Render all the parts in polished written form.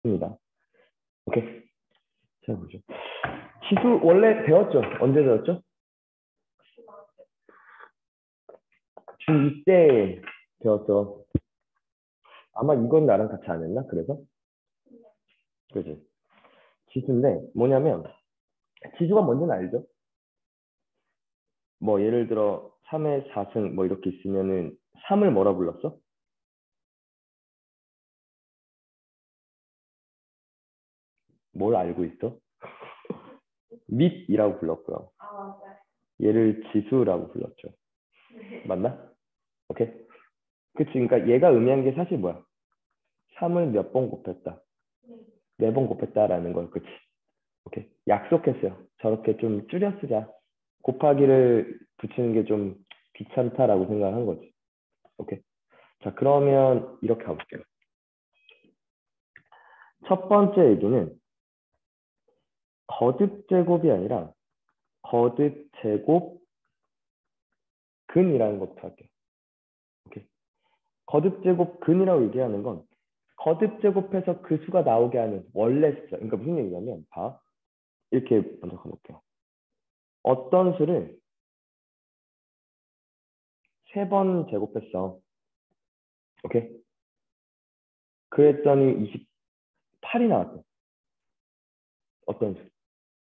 입니다. 오케이. 자, 보죠. 지수 원래 배웠죠? 언제 배웠죠? 중2 때 배웠어. 아마 이건 나랑 같이 안 했나? 그래서? 그지? 지수인데 뭐냐면 지수가 뭔지는 알죠? 뭐 예를 들어 3의 4승 뭐 이렇게 있으면은 3을 뭐라 불렀어? 뭘 알고 있어? 밑이라고 불렀고요. 얘를 지수라고 불렀죠. 맞나? 오케이. 그치. 그러니까 얘가 의미한 게 사실 뭐야? 3을 몇 번 곱했다. 4번 곱했다라는 걸. 그치. 오케이. 약속했어요. 저렇게 좀 줄여 쓰자. 곱하기를 붙이는 게 좀 귀찮다라고 생각한 거지. 오케이. 자, 그러면 이렇게 가볼게요. 첫 번째 얘기는 거듭 제곱이 아니라 거듭 제곱 근이라는 것부터 할게요. 오케이. 거듭 제곱 근이라고 얘기하는 건 거듭 제곱해서 그 수가 나오게 하는 원래 숫자. 그러니까 무슨 얘기냐면 봐. 이렇게 먼저 가볼게요. 어떤 수를 3번 제곱했어. 오케이. 그랬더니 28이 나왔어. 어떤 수?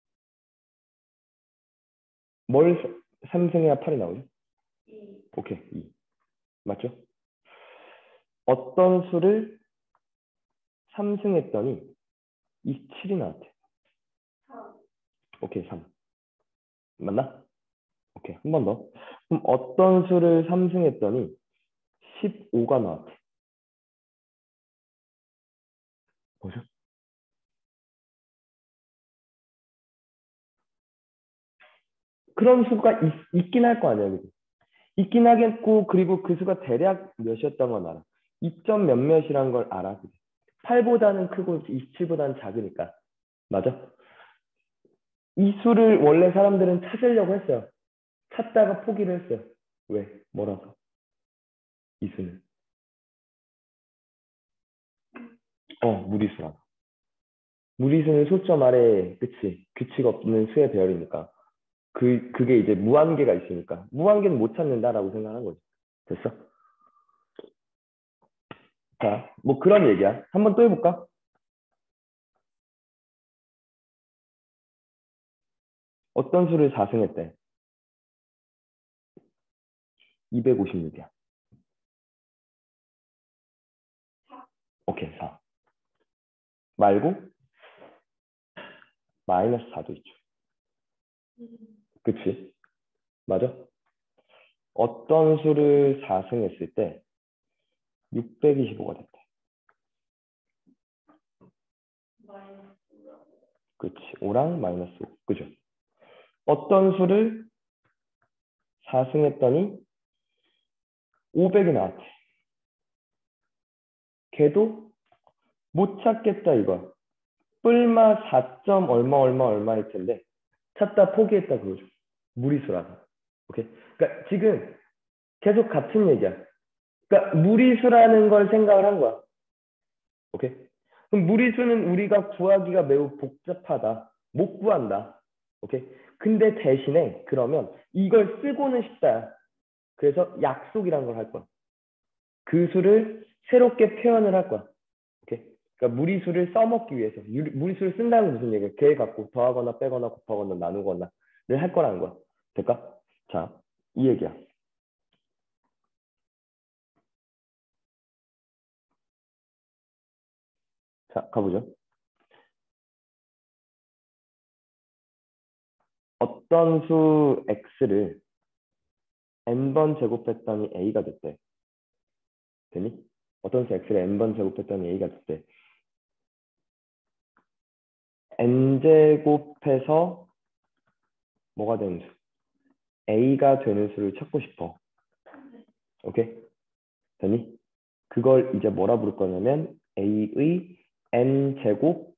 뭘 3승해야 8이 나오죠? 오케이. 2. 맞죠? 어떤 수를 3승했더니 27이 나왔대. 오케이. 3. 맞나? 오케이. 한 번 더. 그럼 어떤 수를 3승했더니 15가 나왔대. 뭐죠? 그런 수가 있긴 할 거 아니야. 그지? 있긴 하겠고, 그리고 그 수가 대략 몇이었던 건 알아. 2점 몇몇이란 걸 알아. 8보다는 크고 27보다는 작으니까. 맞아? 이 수를 원래 사람들은 찾으려고 했어요. 찾다가 포기를 했어요. 왜? 뭐라서? 이 수는. 무리수라. 무리수는 소점 아래, 그치? 규칙 없는 수의 배열이니까. 그게 이제 무한계가 있으니까. 무한계는 못 찾는다라고 생각한 거지. 됐어? 자, 뭐 그런 얘기야. 한번 또 해볼까? 어떤 수를 4승했대? 256이야. 오케이, 4. 말고 마이너스 4도 있죠. 그치? 맞아? 어떤 수를 4승했을 때 625가 됐대. 그치? 5랑 마이너스 5. 그죠? 어떤 수를 4승했더니 500이 나왔대. 걔도 못 찾겠다 이거. 뿔마 4점 얼마 얼마 얼마일 텐데 찾다 포기했다 그거죠. 무리수라서. 오케이? 그러니까 지금 계속 같은 얘기야. 그러니까 무리수라는 걸 생각을 한 거야. 오케이? 그럼 무리수는 우리가 구하기가 매우 복잡하다. 못 구한다. 오케이? 근데 대신에 그러면 이걸 쓰고는 싶다. 그래서 약속이란 걸 할 거야. 그 수를 새롭게 표현을 할 거야. 오케이? 그러니까 무리수를 써먹기 위해서 무리수를 쓴다는 건 무슨 얘기야? 걔 갖고 더하거나 빼거나 곱하거나 나누거나를 할 거라는 거야. 될까? 자, 이 얘기야. 자, 가보죠. 어떤 수 x를 n번 제곱했더니 a가 됐대. 되니? 어떤 수 x를 n번 제곱했더니 a가 됐대. n제곱해서 뭐가 되는 수? a가 되는 수를 찾고 싶어. 오케이? 되니? 그걸 이제 뭐라 부를 거냐면 a의 n제곱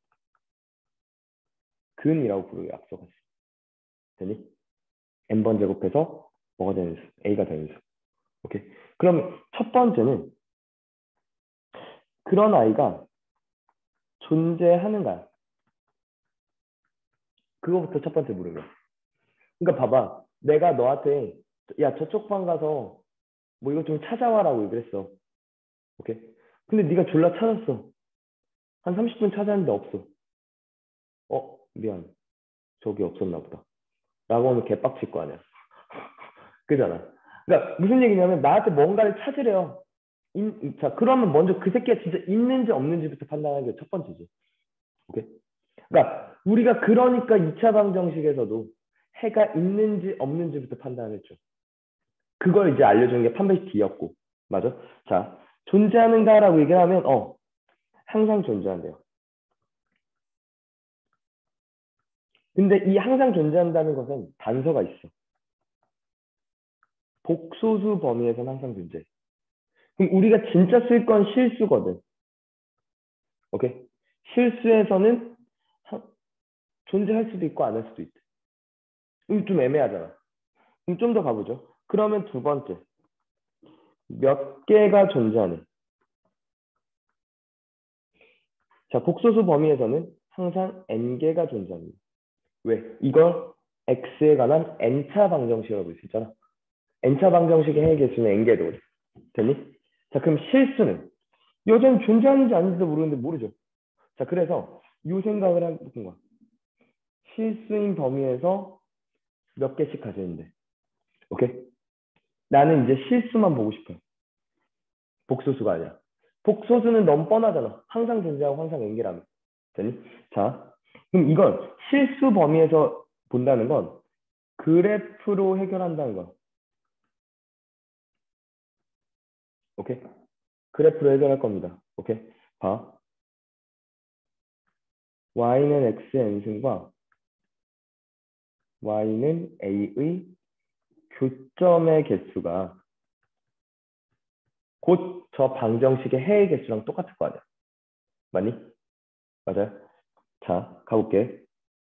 근이라고 부르고 약속했어. 되니? n번 제곱해서 뭐가 되는 수? a가 되는 수. 오케이? 그럼 첫 번째는 그런 아이가 존재하는가? 그거부터 첫 번째 물으면. 그러니까 봐봐. 내가 너한테 야 저쪽 방 가서 뭐 이거 좀 찾아와라고 얘기를 했어. 오케이? 근데 네가 졸라 찾았어. 한 30분 찾았는데 없어. 미안. 저기 없었나 보다. 라고 하면 개빡칠 거 아니야. 그잖아. 그러니까 무슨 얘기냐면 나한테 뭔가를 찾으래요. 자, 그러면 먼저 그 새끼가 진짜 있는지 없는지부터 판단하는 게 첫 번째지. 오케이? 그러니까 우리가 그러니까 2차 방정식에서도 해가 있는지 없는지부터 판단을 했죠. 그걸 이제 알려주는 게 판별식 D였고. 맞아? 자, 존재하는가라고 얘기를 하면 항상 존재한대요. 근데 이 항상 존재한다는 것은 단서가 있어. 복소수 범위에서는 항상 존재. 그럼 우리가 진짜 쓸 건 실수거든. 오케이? 실수에서는 존재할 수도 있고 안 할 수도 있대. 좀 애매하잖아. 그럼 좀 더 가보죠. 그러면 두 번째. 몇 개가 존재하는. 자, 복소수 범위에서는 항상 n개가 존재합니다. 왜? 이걸 x에 관한 n차 방정식이라고 볼 수 있잖아. n차 방정식의 해의 개수는 n개도 됐니? 자, 그럼 실수는 여전히 존재하는지 아닌지도 모르는데 모르죠. 자, 그래서 이 생각을 하는 거야. 실수인 범위에서 몇 개씩 가지는데. 오케이? 나는 이제 실수만 보고 싶어요. 복소수가 아니야. 복소수는 너무 뻔하잖아. 항상 존재하고 항상 n개라면. 됐니? 자, 그럼 이건 실수 범위에서 본다는 건 그래프로 해결한다는 거. 오케이? 그래프로 해결할 겁니다. 오케이? 봐. y는 x의 n승과 y는 a의 교점의 개수가 곧 저 방정식의 해의 개수랑 똑같을 거 아니야. 맞니? 맞아요? 자, 가볼게.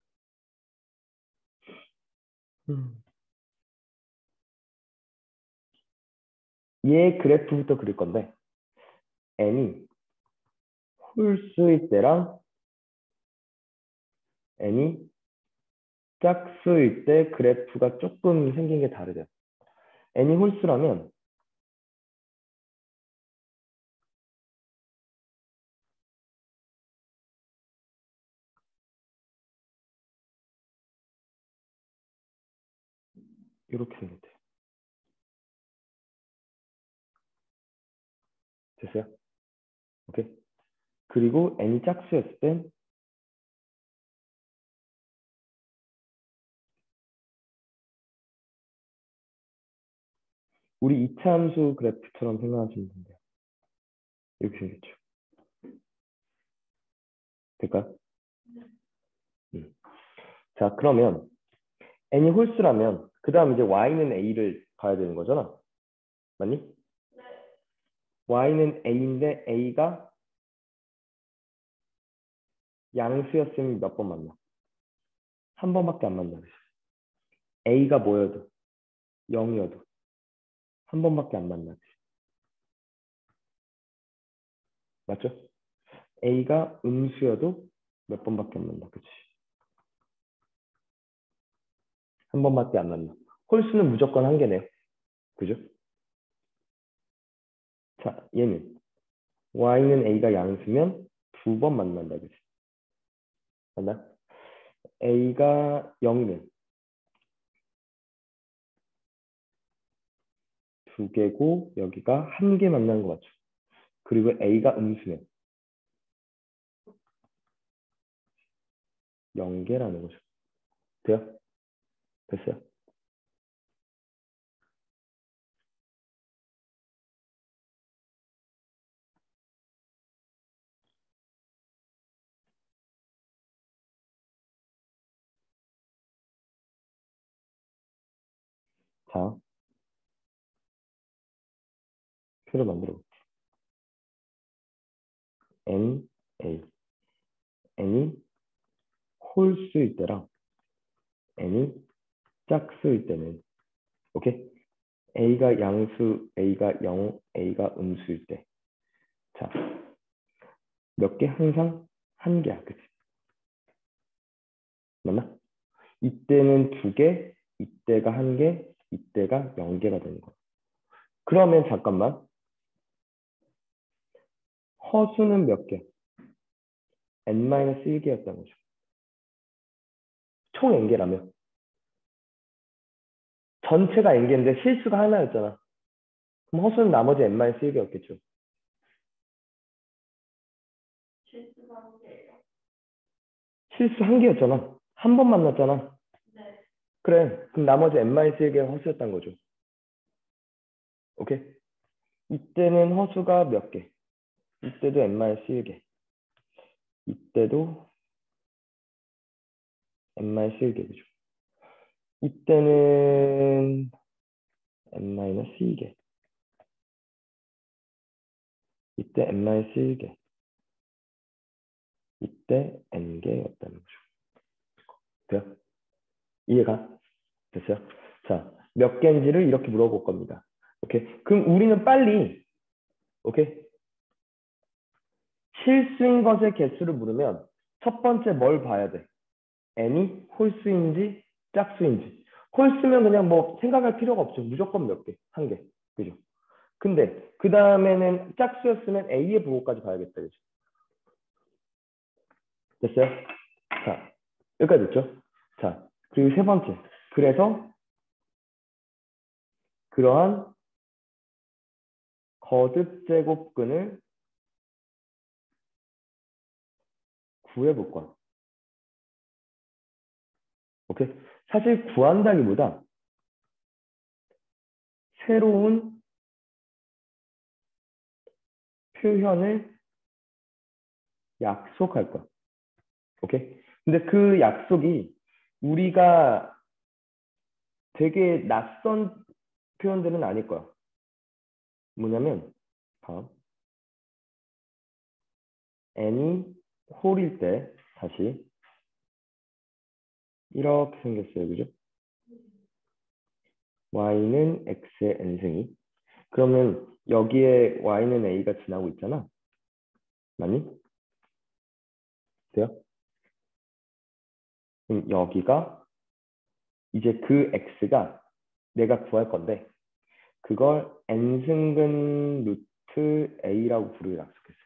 얘 그래프부터 그릴 건데 n이 홀수일 때랑 n이 짝수일 때 그래프가 조금 생긴 게 다르죠. n이 홀수라면 이렇게 생겼대요. 됐어요? 오케이. 그리고 n이 짝수였을 땐 우리 이차함수 그래프처럼 생각하시면 돼요. 이렇게 생겼죠. 될까요? 자, 그러면 n이 홀수라면 그 다음 이제 y는 a를 봐야 되는 거잖아. 맞니? y는 a인데 a가 양수였으면 몇 번 만나? 한 번밖에 안 만나. a가 뭐여도 0이어도 한 번밖에 안 만나. 맞죠? a가 음수여도 몇 번밖에 안 만나. 그치? 한 번밖에 안 만나. 홀수는 무조건 한 개네요. 그죠? 자, 얘는 y는 a가 양수면 두 번 만난다. 그치? 맞나? a가 0이면 두 개고 여기가 한 개 만나는 거 맞죠? 그리고 a가 음수면 0개라는 거죠. 돼요? 됐어요? 자, 표를 만들어 볼게요. n, a. n이 홀수일 때랑 n이 짝수일 때는 오케이? a가 양수, a가 0, a가 음수일 때. 자, 몇 개? 항상 한 개야. 그치? 맞나? 이때는 두 개, 이때가 한 개, 이때가 0개가 되는 거야. 그러면 잠깐만. 허수는 몇 개? n-1개였다는 거죠. 총 n개라며. 전체가 n개인데 실수가 하나였잖아. 그럼 허수는 나머지 n-1개였겠죠. 실수 한 개였잖아. 한 번 만났잖아. 그래. 그럼 나머지 n-1개가 허수였단 거죠. 오케이? 이때는 허수가 몇 개? 이때도 n-1개. 이때도 n-1개죠. 이때는 n-2개. 이때 n-1개. 이때 n개였다는 거죠. 돼요? 이해가 됐어요? 자, 몇 개인지를 이렇게 물어볼 겁니다. 오케이? 그럼 우리는 빨리, 오케이? 실수인 것의 개수를 물으면 첫 번째 뭘 봐야 돼? n이 홀수인지 짝수인지. 홀수면 그냥 뭐 생각할 필요가 없죠. 무조건 몇 개? 한 개. 그죠? 근데 그 다음에는 짝수였으면 a의 부호까지 봐야겠다. 그죠? 됐어요? 자, 여기까지 됐죠? 자, 그리고 세 번째. 그래서 그러한 거듭 제곱근을 구해볼 거야. 오케이? 사실 구한다기보다 새로운 표현을 약속할 거야. 오케이? 근데 그 약속이 우리가 되게 낯선 표현들은 아닐 거야. 뭐냐면 다음 n이 홀일 때 다시 이렇게 생겼어요. 그죠? y는 x의 n승이. 그러면 여기에 y는 a가 지나고 있잖아. 맞니? 돼요? 그럼 여기가 이제 그 x가 내가 구할 건데 그걸 n승근 루트 a라고 부르기로 약속했어요.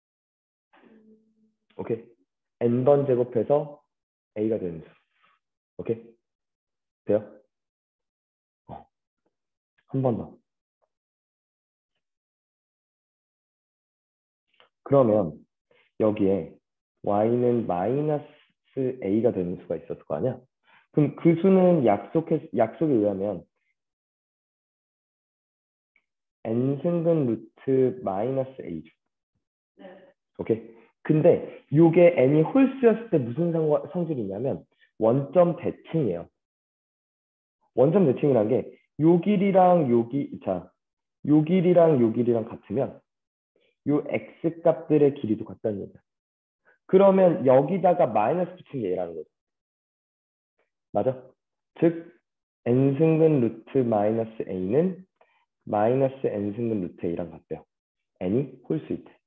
오케이? n번 제곱해서 a가 되는 수. 오케이? 돼요? 한 번 더. 그러면 여기에 y는 마이너스 a가 되는 수가 있었을 거 아니야? 그럼 그 수는 약속에 의하면 n승근 루트 마이너스 a죠. 오케이? 근데 이게 n이 홀수였을 때 무슨 성질이냐면 원점 대칭이에요. 원점 대칭이란 게 요 길이랑 요 길이랑 요 길이랑 같으면 요 x 값들의 길이도 같다는 얘기야. 그러면 여기다가 마이너스 붙인 게 얘라는 거죠. 맞아? 즉 n승근 루트 마이너스 a는 마이너스 n승근 루트 a랑 같대요. n이 홀수일 때.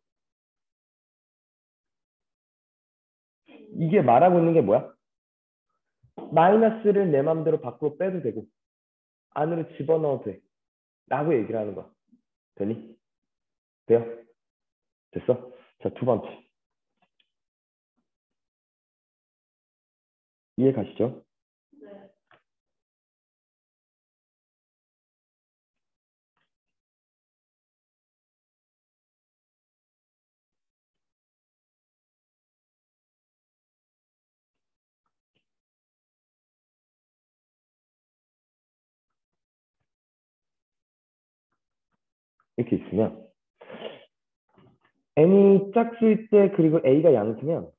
이게 말하고 있는 게 뭐야? 마이너스를 내 맘대로 밖으로 빼도 되고 안으로 집어넣어도 돼. 라고 얘기를 하는 거야. 되니? 돼요? 됐어? 자, 두 번째. 이해 가시죠? 이렇게 있으면 n이 짝수일 때 그리고 a가 양수면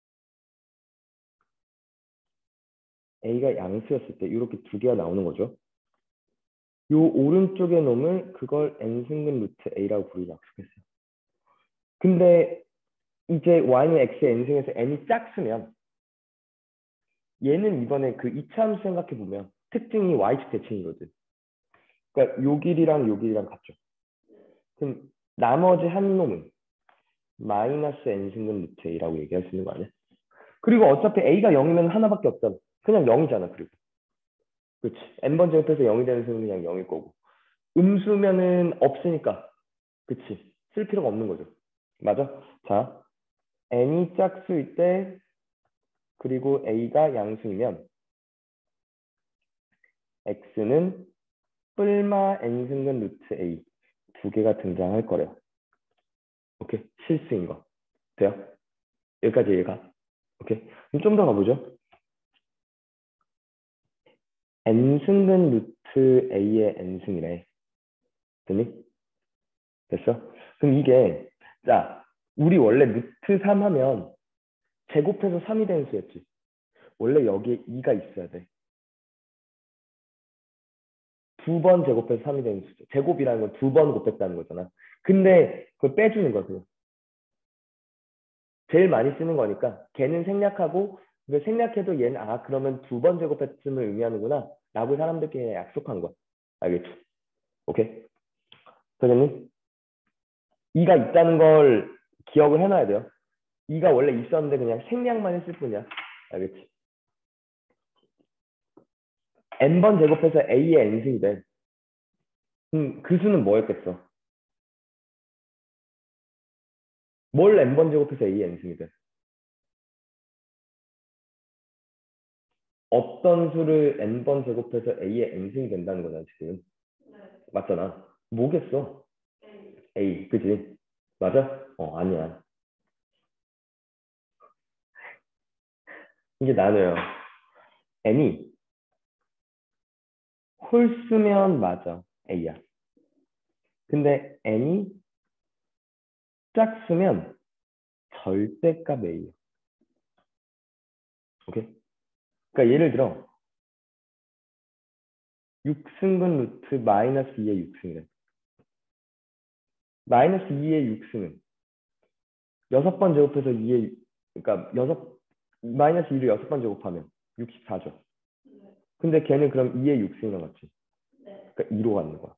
a가 양수였을 때 이렇게 두 개가 나오는 거죠. 요 오른쪽에 놈을 그걸 n승근 루트 a라고 부르기 약속했어요. 근데 이제 y는 x의 n승에서 n이 짝수면 얘는 이번에 그 이차함수 생각해 보면 특징이 y축 대칭이거든. 그러니까 요 길이랑 요 길이랑 같죠. 그럼 나머지 한 놈은 마이너스 n승근 루트 a라고 얘기할 수 있는 거 아니야? 그리고 어차피 a가 0이면 하나밖에 없잖아. 그냥 0이잖아. 그리고 그렇지. n번 제곱해서 0이 되는 수는 그냥 0일 거고. 음수면은 없으니까 그치. 쓸 필요가 없는 거죠. 맞아? 자, n이 짝수일 때 그리고 a가 양수이면 x는 뿔마 n승근 루트 a 두 개가 등장할 거래요. 오케이. 실수인 거. 돼요? 여기까지 이해가? 오케이. 그럼 좀 더 가보죠. n승근 루트 a의 n승이래. 됐니? 됐어? 그럼 이게 자 우리 원래 루트 3 하면 제곱해서 3이 되는 수였지. 원래 여기에 2가 있어야 돼. 두 번 제곱해서 3이 되는 수죠. 제곱이라는 건 두 번 곱했다는 거잖아. 근데 그걸 빼주는 거야. 그냥. 제일 많이 쓰는 거니까 걔는 생략하고 생략해도 얘는 아 그러면 두 번 제곱했음을 의미하는구나 라고 사람들끼리 약속한 거야. 알겠지? 오케이? 선생님 2가 있다는 걸 기억을 해놔야 돼요. 2가 원래 있었는데 그냥 생략만 했을 뿐이야. 알겠지? n번 제곱해서 a의 n승이 돼. 그 수는 뭐였겠어? 뭘 n번 제곱해서 a의 n승이 돼? 어떤 수를 n번 제곱해서 a의 n승이 된다는 거잖아, 지금. 네. 맞잖아. 뭐겠어? A. a, 그지? 맞아? 아니야. 이게 나눠요. n이 홀수면 맞아, a야. 근데 n이 짝수면 절대값 a야. 오케이? 그러니까 예를 들어 6승분 루트 마이너스 2의 6승이래. 마이너스 2의 6승은 여섯 번 제곱해서 2의 그러니까 마이너스 2를 여섯 번 제곱하면 64죠. 네. 근데 걔는 그럼 2의 6승이 나갔지. 네. 그러니까 2로 가는 거야.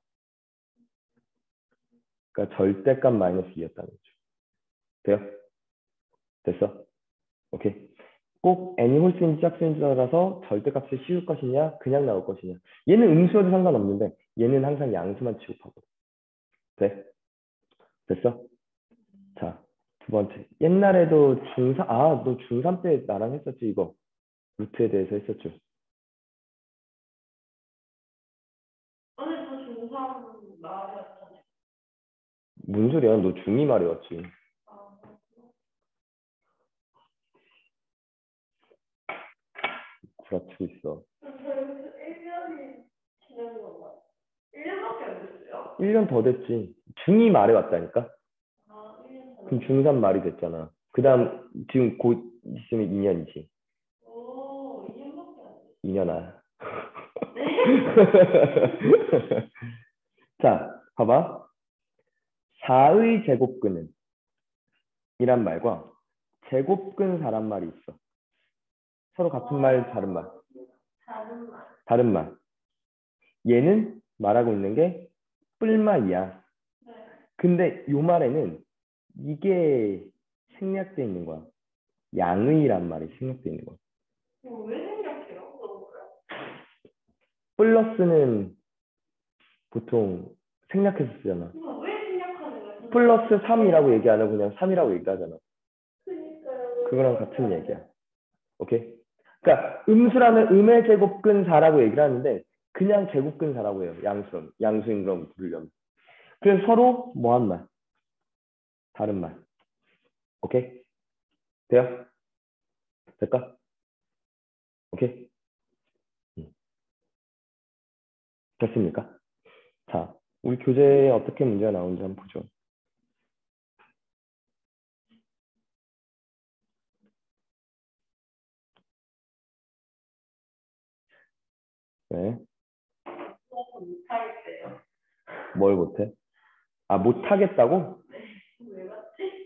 그러니까 절대값 마이너스 2였다는 거죠. 돼요? 됐어? 오케이. 꼭 n이 홀수인지 짝수인지 따라서 절대값을 씌울 것이냐 그냥 나올 것이냐. 얘는 음수여도 상관없는데 얘는 항상 양수만 취급하고. 돼? 됐어? 자, 두 번째. 옛날에도 중3, 너 중3 때 나랑 했었지, 이거. 루트에 대해서 했었죠. 아니, 저 중3 말이었잖아요. 무슨 소리야? 너 중2 말이었지. 아, 구라치고 있어. 저희는 1년이 지난 건가? 1년밖에 안 됐어요? 1년 더 됐지. 중2 말에 왔다니까? 아, 1년 그럼 전. 중3 말이 됐잖아. 그 다음, 지금 곧 있으면 2년이지. 오, 2년밖에 안 됐어요. 2년아. 네? 자, 봐봐. 4의 제곱근은 이란 말과 제곱근 4란 말이 있어. 서로 같은 말, 다른 말. 다른 말. 다른 말. 얘는 말하고 있는 게 뿔마이야. 네. 근데 요 말에는 이게 생략돼 있는 거야. 양의란 말이 생략돼 있는 거야. 왜 생각해요? 그런 거요? 플러스는 보통 생략해서 쓰잖아. 왜 생각하는 거예요? 플러스 3이라고 얘기 안 하고 그냥 3이라고 얘기하잖아. 그니까요. 그거랑 같은 얘기야. 오케이? 그러니까 음수라면 음의 제곱근 4라고 얘기를 하는데 그냥 제곱근 4라고 해요. 양수인 그럼 부르려면. 그래서 서로 뭐한 말? 다른 말. 오케이? 돼요? 될까? 오케이? 됐습니까? 자, 우리 교재에 어떻게 문제가 나오는지 한번 보죠. 네. 못하겠어요. 뭘 못해? 못하겠다고? 왜 맞지?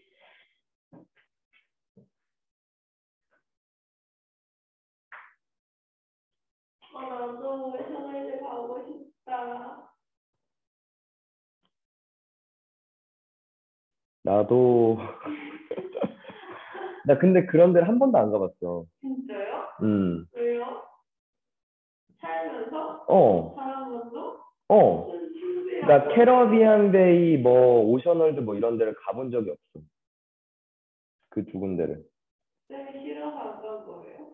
나도 회사에 가고 싶다. 나도 나 근데 그런 데를 한 번도 안 가봤어. 진짜요? 음. 왜요? 살면서? 어. 살아면서? 어. 무슨 친구들이랑 나 캐러비안 베이 뭐 오션월드 뭐 이런 데를 가본 적이 없어. 그 두 군데를. 쌤이 싫어서 안 간 거예요?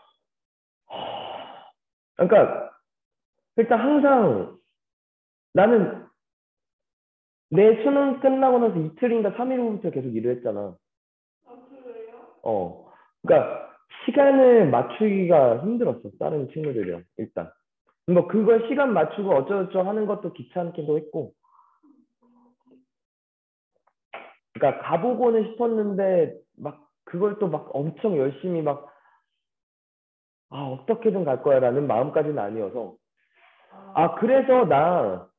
그러니까 일단 항상 나는 내 수능 끝나고 나서 이틀인가 3일 후부터 계속 일을 했잖아. 아, 그래요? 어. 그러니까 시간을 맞추기가 힘들었어. 다른 친구들이랑 일단. 뭐 그걸 시간 맞추고 어쩌고저쩌고 하는 것도 귀찮기도 했고. 그러니까 가보고는 싶었는데 막 그걸 또 막 엄청 열심히 막 아, 어떻게든 갈 거야라는 마음까지는 아니어서. 아, 그래서 나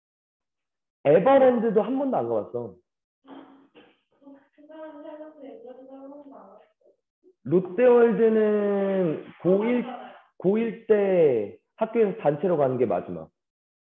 에버랜드도 한 번도 안 가봤어. 그 사람 살면서 예전에 한 번도 안 갔어요. 롯데월드는 고1, 가봤잖아요. 고1 때 학교에서 단체로 가는 게 마지막.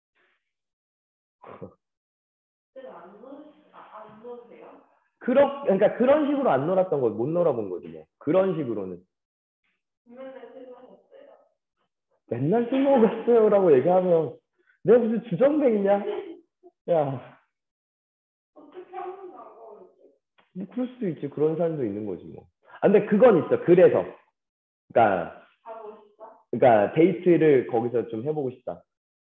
그때는 안 노세요? 그러니까 그런 식으로 안 놀았던 거, 못 놀아본 거지 뭐. 그런 식으로는. 맨날 생각했어요. 맨날 술 먹었어요라고 얘기하면 내가 무슨 주정뱅이냐? 야, 어떻게 한 번도 안 가봤지? 뭐 그럴 수도 있지. 그런 사람도 있는 거지 뭐. 아, 근데 그건 있어. 그래서. 그러니까, 가고 싶다? 그러니까 데이트를 거기서 좀 해보고 싶다.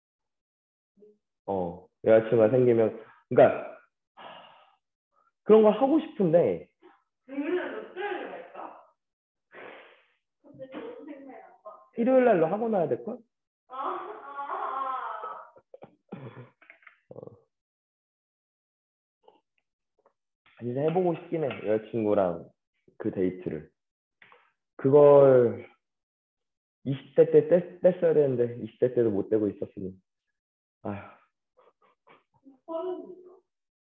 여자친구가 생기면. 그러니까 그런 걸 하고 싶은데 그러면 몇 달을 갈까? 근데 좋은 생각이 안 나. 일요일 날로 하고 나야 될걸? 진짜 해보고 싶긴 해. 여자친구랑 그 데이트를. 그걸 20대 때 뗐어야 되는데 20대 때도 못 떼고 있었으니. 아휴, 서른이죠.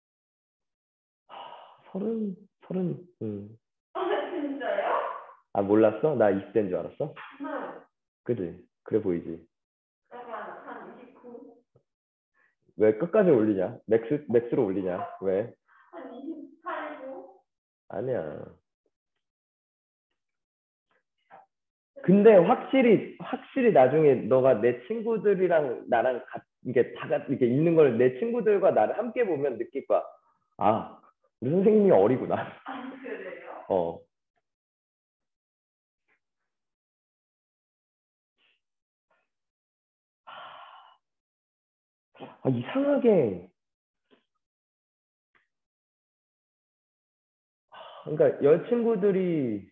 서른. 아, 진짜요? 아, 몰랐어? 나 20대인 줄 알았어? 네. 그지? 그래 보이지? 약간 한 29? 왜 끝까지 올리냐? 맥스로 올리냐? 왜? 한 28도? 아니야. 근데 확실히 나중에 너가 내 친구들이랑 나랑 이게 이렇게 있는 걸 내 친구들과 나를 함께 보면 느낄 거야. 아, 우리 선생님이 어리구나. 아, 그래요? 어. 아, 이상하게. 그러니까 여자친구들이,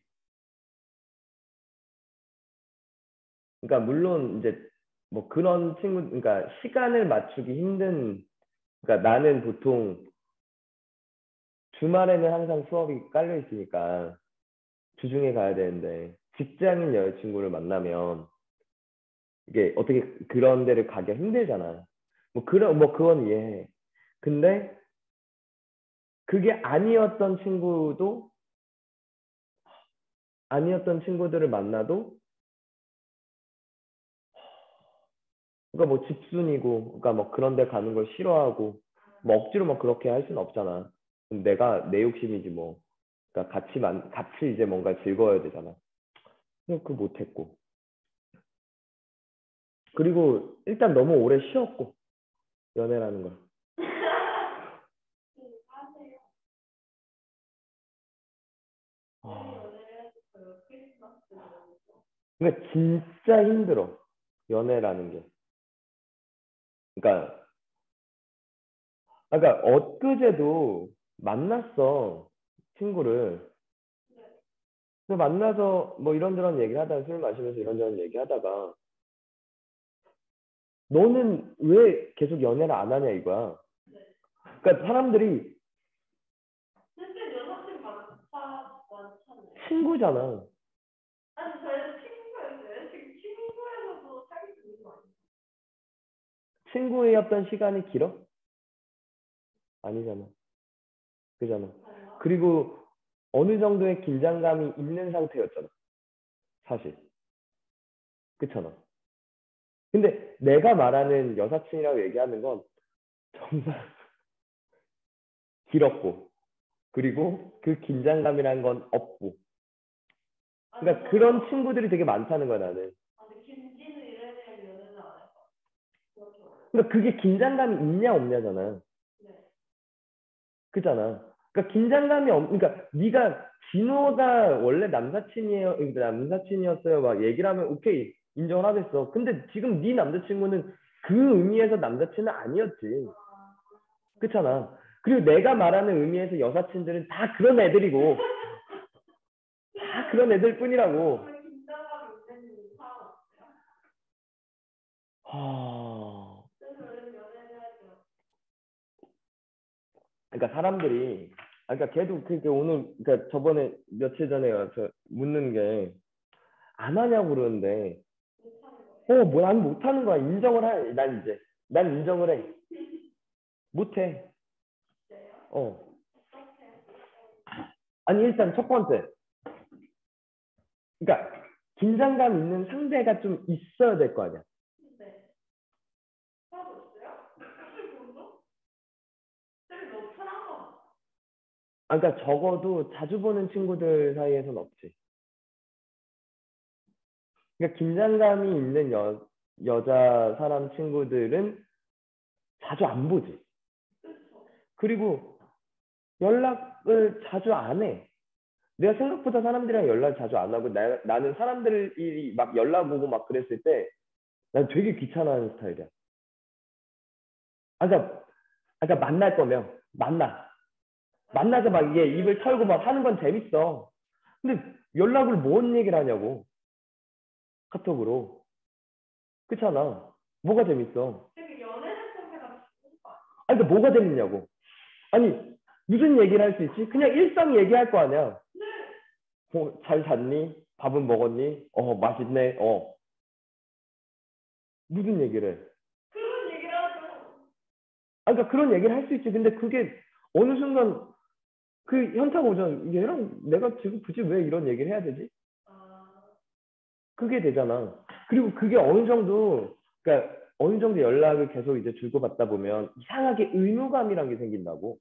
그러니까 물론 이제 뭐 그런 그러니까 시간을 맞추기 힘든, 그러니까 나는 보통 주말에는 항상 수업이 깔려 있으니까 주중에 가야 되는데 직장인 여자친구를 만나면 이게 어떻게 그런 데를 가기가 힘들잖아. 뭐 그건 이해해. 근데 그게 아니었던 친구들을 만나도 그러니까 뭐 집순이고 그러니까 뭐 그런 데 가는 걸 싫어하고 뭐 억지로 뭐 그렇게 할 수는 없잖아. 내가 내 욕심이지 뭐. 그러니까 같이 이제 뭔가 즐거워야 되잖아. 근데 그거 못했고. 그리고 일단 너무 오래 쉬었고 연애라는 걸. 하세요. 아, 연애를 했어요. 크리스마스 이러면서. 그러니까 진짜 힘들어. 연애라는 게. 그러니까 엊그제도 만났어. 친구를. 근데 만나서 뭐 이런저런 얘기하다가 술 마시면서 이런저런 얘기하다가 너는 왜 계속 연애를 안 하냐 이거야. 그러니까 사람들이 근데 여사친 많잖아요. 친구잖아. 아니, 저희도 친구였어요. 지금 친구에서도 사귈 수 있는 거 아니에요? 친구였던 시간이 길어? 아니잖아. 그잖아. 달라? 그리고 어느 정도의 긴장감이 있는 상태였잖아. 사실. 그렇잖아. 근데 내가 말하는 여사친이라고 얘기하는 건 정말 길었고 그리고 그 긴장감이란 건 없고 그러니까 그런 친구들이 되게 많다는 거야, 나는. 근데 김진우 이래야 연애는 안 할 거야. 그렇죠. 그러니까 그게 긴장감이 있냐 없냐잖아. 네. 그잖아. 그러니까 긴장감이 그러니까 네가 진호가 원래 남사친이었어요. 막 얘기를 하면 오케이 인정을 하겠어. 근데 지금 네 남자친구는 그 의미에서 남자친은 아니었지. 그렇잖아. 그리고 내가 말하는 의미에서 여사친들은 다 그런 애들이고 다 그런 애들 뿐이라고. 긴장감이 있는 사람 없어요? 하... 그래서 연애를 해야죠. 그러니까 사람들이 그러니까 걔도 오늘 그러니까 저번에 며칠 전에 와서 묻는 게 안 하냐고 그러는데 못하는 거예요. 뭐 난 못하는 거야. 인정을 해. 난 인정을 해. 못해. 진짜요? 어떡해. 아니 일단 첫 번째. 그러니까 긴장감 있는 상대가 좀 있어야 될 거 아니야. 네. 하나도 없어요? 사실 그런가? 쌤이 너무 편한 거 같아. 그러니까 적어도 자주 보는 친구들 사이에선 없지. 그러니까 긴장감이 있는 여자 사람 친구들은 자주 안 보지. 그리고 연락을 자주 안 해. 내가 생각보다 사람들이랑 연락 자주 안 하고 나는 사람들이 막 연락 오고 막 그랬을 때 난 되게 귀찮아하는 스타일이야. 그러니까, 그러니까 만날 거면 만나서 막 이게 입을 털고 막 하는 건 재밌어. 근데 연락을 뭔 얘기를 하냐고 카톡으로. 그렇잖아. 뭐가 재밌어? 되게 연애 활동해가 좋은 거 아니야? 아니 그러니까 뭐가 재밌냐고. 아니 무슨 얘기를 할 수 있지? 그냥 일상 얘기할 거 아니야. 잘 잤니? 밥은 먹었니? 맛있네. 무슨 얘기를 해? 그런 얘기를 하죠. 그러니까 그런 얘기를 할 수 있지. 근데 그게 어느 순간 그 현타가 오잖아. 얘랑 내가 지금 굳이 왜 이런 얘기를 해야 되지? 아, 그게 되잖아. 그리고 그게 그러니까 어느 정도 연락을 계속 이제 주고받다 보면 이상하게 의무감이란 게 생긴다고.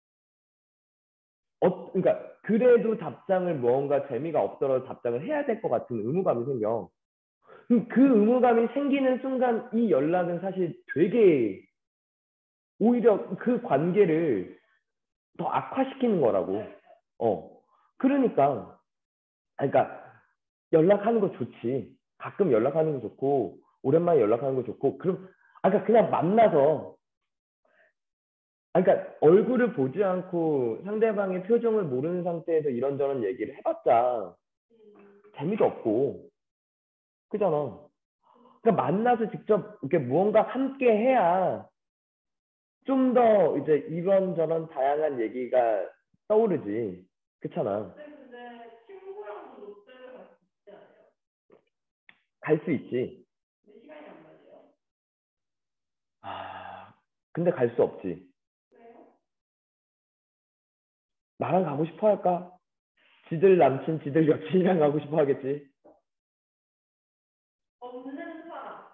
그러니까 그래도 답장을 뭔가 재미가 없더라도 답장을 해야 될 것 같은 의무감이 생겨. 그 의무감이 생기는 순간 이 연락은 사실 되게 오히려 그 관계를 더 악화시키는 거라고. 그러니까 연락하는 거 좋지. 가끔 연락하는 거 좋고 오랜만에 연락하는 거 좋고 그럼 그냥 만나서 그러니까 얼굴을 보지 않고 상대방의 표정을 모르는 상태에서 이런저런 얘기를 해봤자 재미도 없고 그잖아. 그러니까 만나서 직접 이렇게 무언가 함께 해야 좀 더 이제 이런저런 다양한 얘기가 떠오르지. 그렇잖아. 근데 친구랑도 롯데를 갈 수 있지 않아요? 갈 수 있지. 근데 시간이 안 맞아요. 근데 갈 수 없지. 왜요? 나랑 가고 싶어 할까? 지들 남친, 지들 여친이랑 가고 싶어 하겠지. 없는 사람.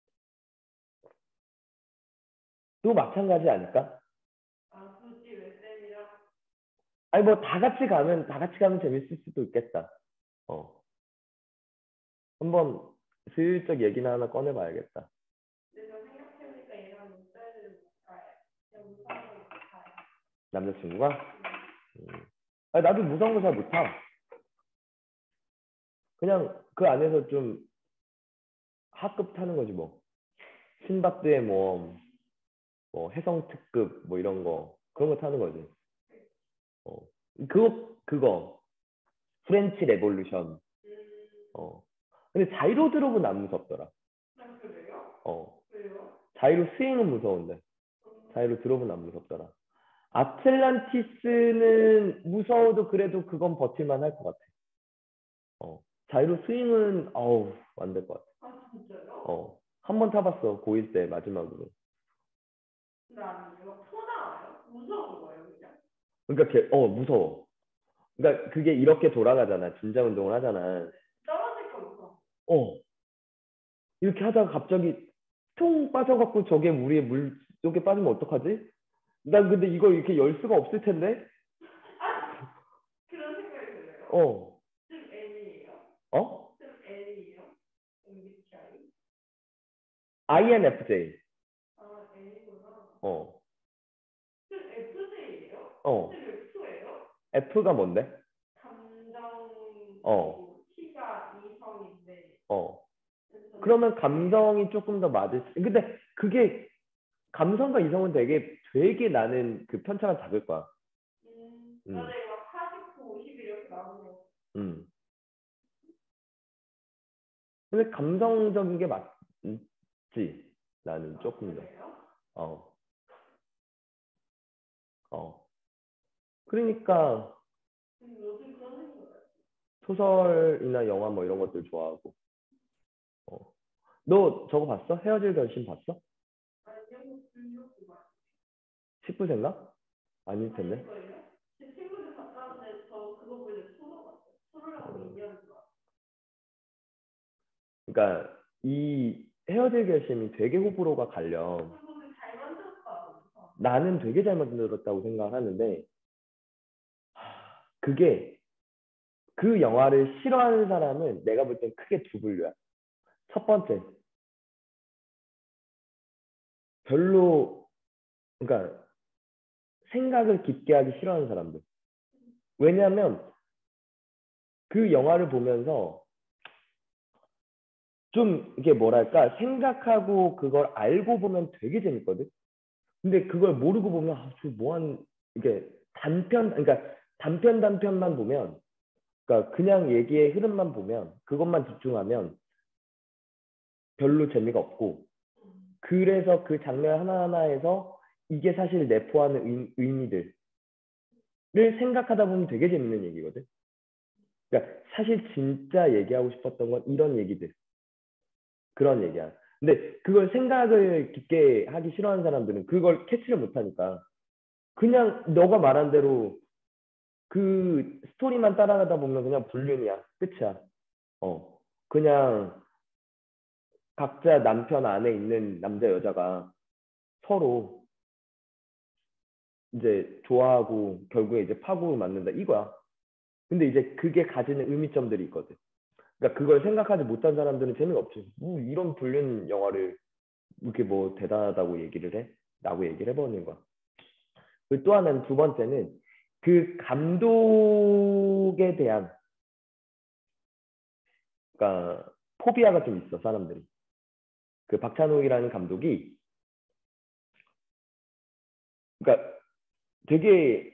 또 마찬가지 아닐까? 굳이 왜 쌤이랑? 아니 뭐 다 같이 가면 재밌을 수도 있겠다. 한번 슬쩍 얘기나 하나 꺼내봐야겠다. 근데 저 생각해보니까 얘랑 롯데를 못 가요. 그냥 무서운 거못 가요. 남자친구가? 아니, 나도 무서운 거 잘 못 타. 그냥 그 안에서 좀 하급 타는 거지 뭐. 신밧드의 뭐 해성 특급 뭐 이런 거 그런 거 타는 거지. 어. 그거 프렌치 레볼루션. 근데 자이로 드롭은 안 무섭더라. 그래요? 왜요? 자이로 스윙은 무서운데 자이로 드롭은 안 무섭더라. 아틀란티스는 무서워도 그래도 그건 버틸만 할 것 같아. 자이로 스윙은 안 될 것 같아. 진짜요? 한 번 타봤어. 고1 때 마지막으로. 근데 아니요. 토나와요? 무서운 거예요, 그냥? 그러니까 무서워. 그러니까 그게 이렇게 돌아가잖아. 진자 운동을 하잖아. 떨어질까 무서워. 이렇게 하다가 갑자기 퉁 빠져갖고 저게 물 속에 빠지면 어떡하지? 난 근데 이거 이렇게 열 수가 없을 텐데? 그런 생각이 들어요. 어, 좀 애매해요. INFJ. 아, A구나. 어. 그 FJ예요? 어. F예요? F가 뭔데? 어. 감정이고 T가 이성인데. 어. 그러면 감성이 조금 더 맞을 수. 근데 그게 감성과 이성은 되게 나는 그 편차가 작을 거야. 맞아요. 막 49, 50 이렇게 나오고. 음. 근데 감성적인 게 맞지. 나는 조금 더. 그래요? 어. 어. 그러니까 요즘 그런 생각. 소설이나 영화 뭐 이런 것들 좋아하고. 어. 너 저거 봤어? 헤어질 결심 봤어? 아니요, 불교가 10부 생각? 아닐 텐데. 아닐걸요? 제 친구들 봤다는데 저 그거 보고 소설 봤어요. 소설하고 인연을 좋아. 그러니까 이 헤어질 결심이 되게 호불호가 갈려. 그거는 잘 만들었다. 나는 되게 잘 만들었다고 생각하는데 그게 그 영화를 싫어하는 사람은 내가 볼 땐 크게 두 분류야. 첫 번째, 별로 그러니까 생각을 깊게 하기 싫어하는 사람들. 왜냐하면 그 영화를 보면서 좀 이게 뭐랄까 생각하고 그걸 알고 보면 되게 재밌거든. 근데 그걸 모르고 보면 저 뭐한 이게 그러니까 단편만 보면 그러니까 그냥 얘기의 흐름만 보면 그것만 집중하면 별로 재미가 없고 그래서 그 장면 하나하나에서 이게 사실 내포하는 의미들을 생각하다 보면 되게 재밌는 얘기거든. 그러니까 사실 진짜 얘기하고 싶었던 건 이런 얘기들, 그런 얘기야. 근데 그걸 생각을 깊게 하기 싫어하는 사람들은 그걸 캐치를 못하니까 그냥 너가 말한 대로 그 스토리만 따라가다 보면 그냥 불륜이야. 끝이야. 어. 그냥 각자 남편 안에 있는 남자 여자가 서로 이제 좋아하고 결국에 이제 파국을 맞는다 이거야. 근데 이제 그게 가지는 의미점들이 있거든. 그러니까 그걸 생각하지 못한 사람들은 재미가 없지. 뭐 이런 불륜 영화를 이렇게 뭐 대단하다고 얘기를 해? 라고 얘기를 해버리는 거야. 그리고 또 하나는 두 번째는 그 감독에 대한 그러니까 포비아가 좀 있어 사람들이. 그 박찬욱이라는 감독이 그러니까 되게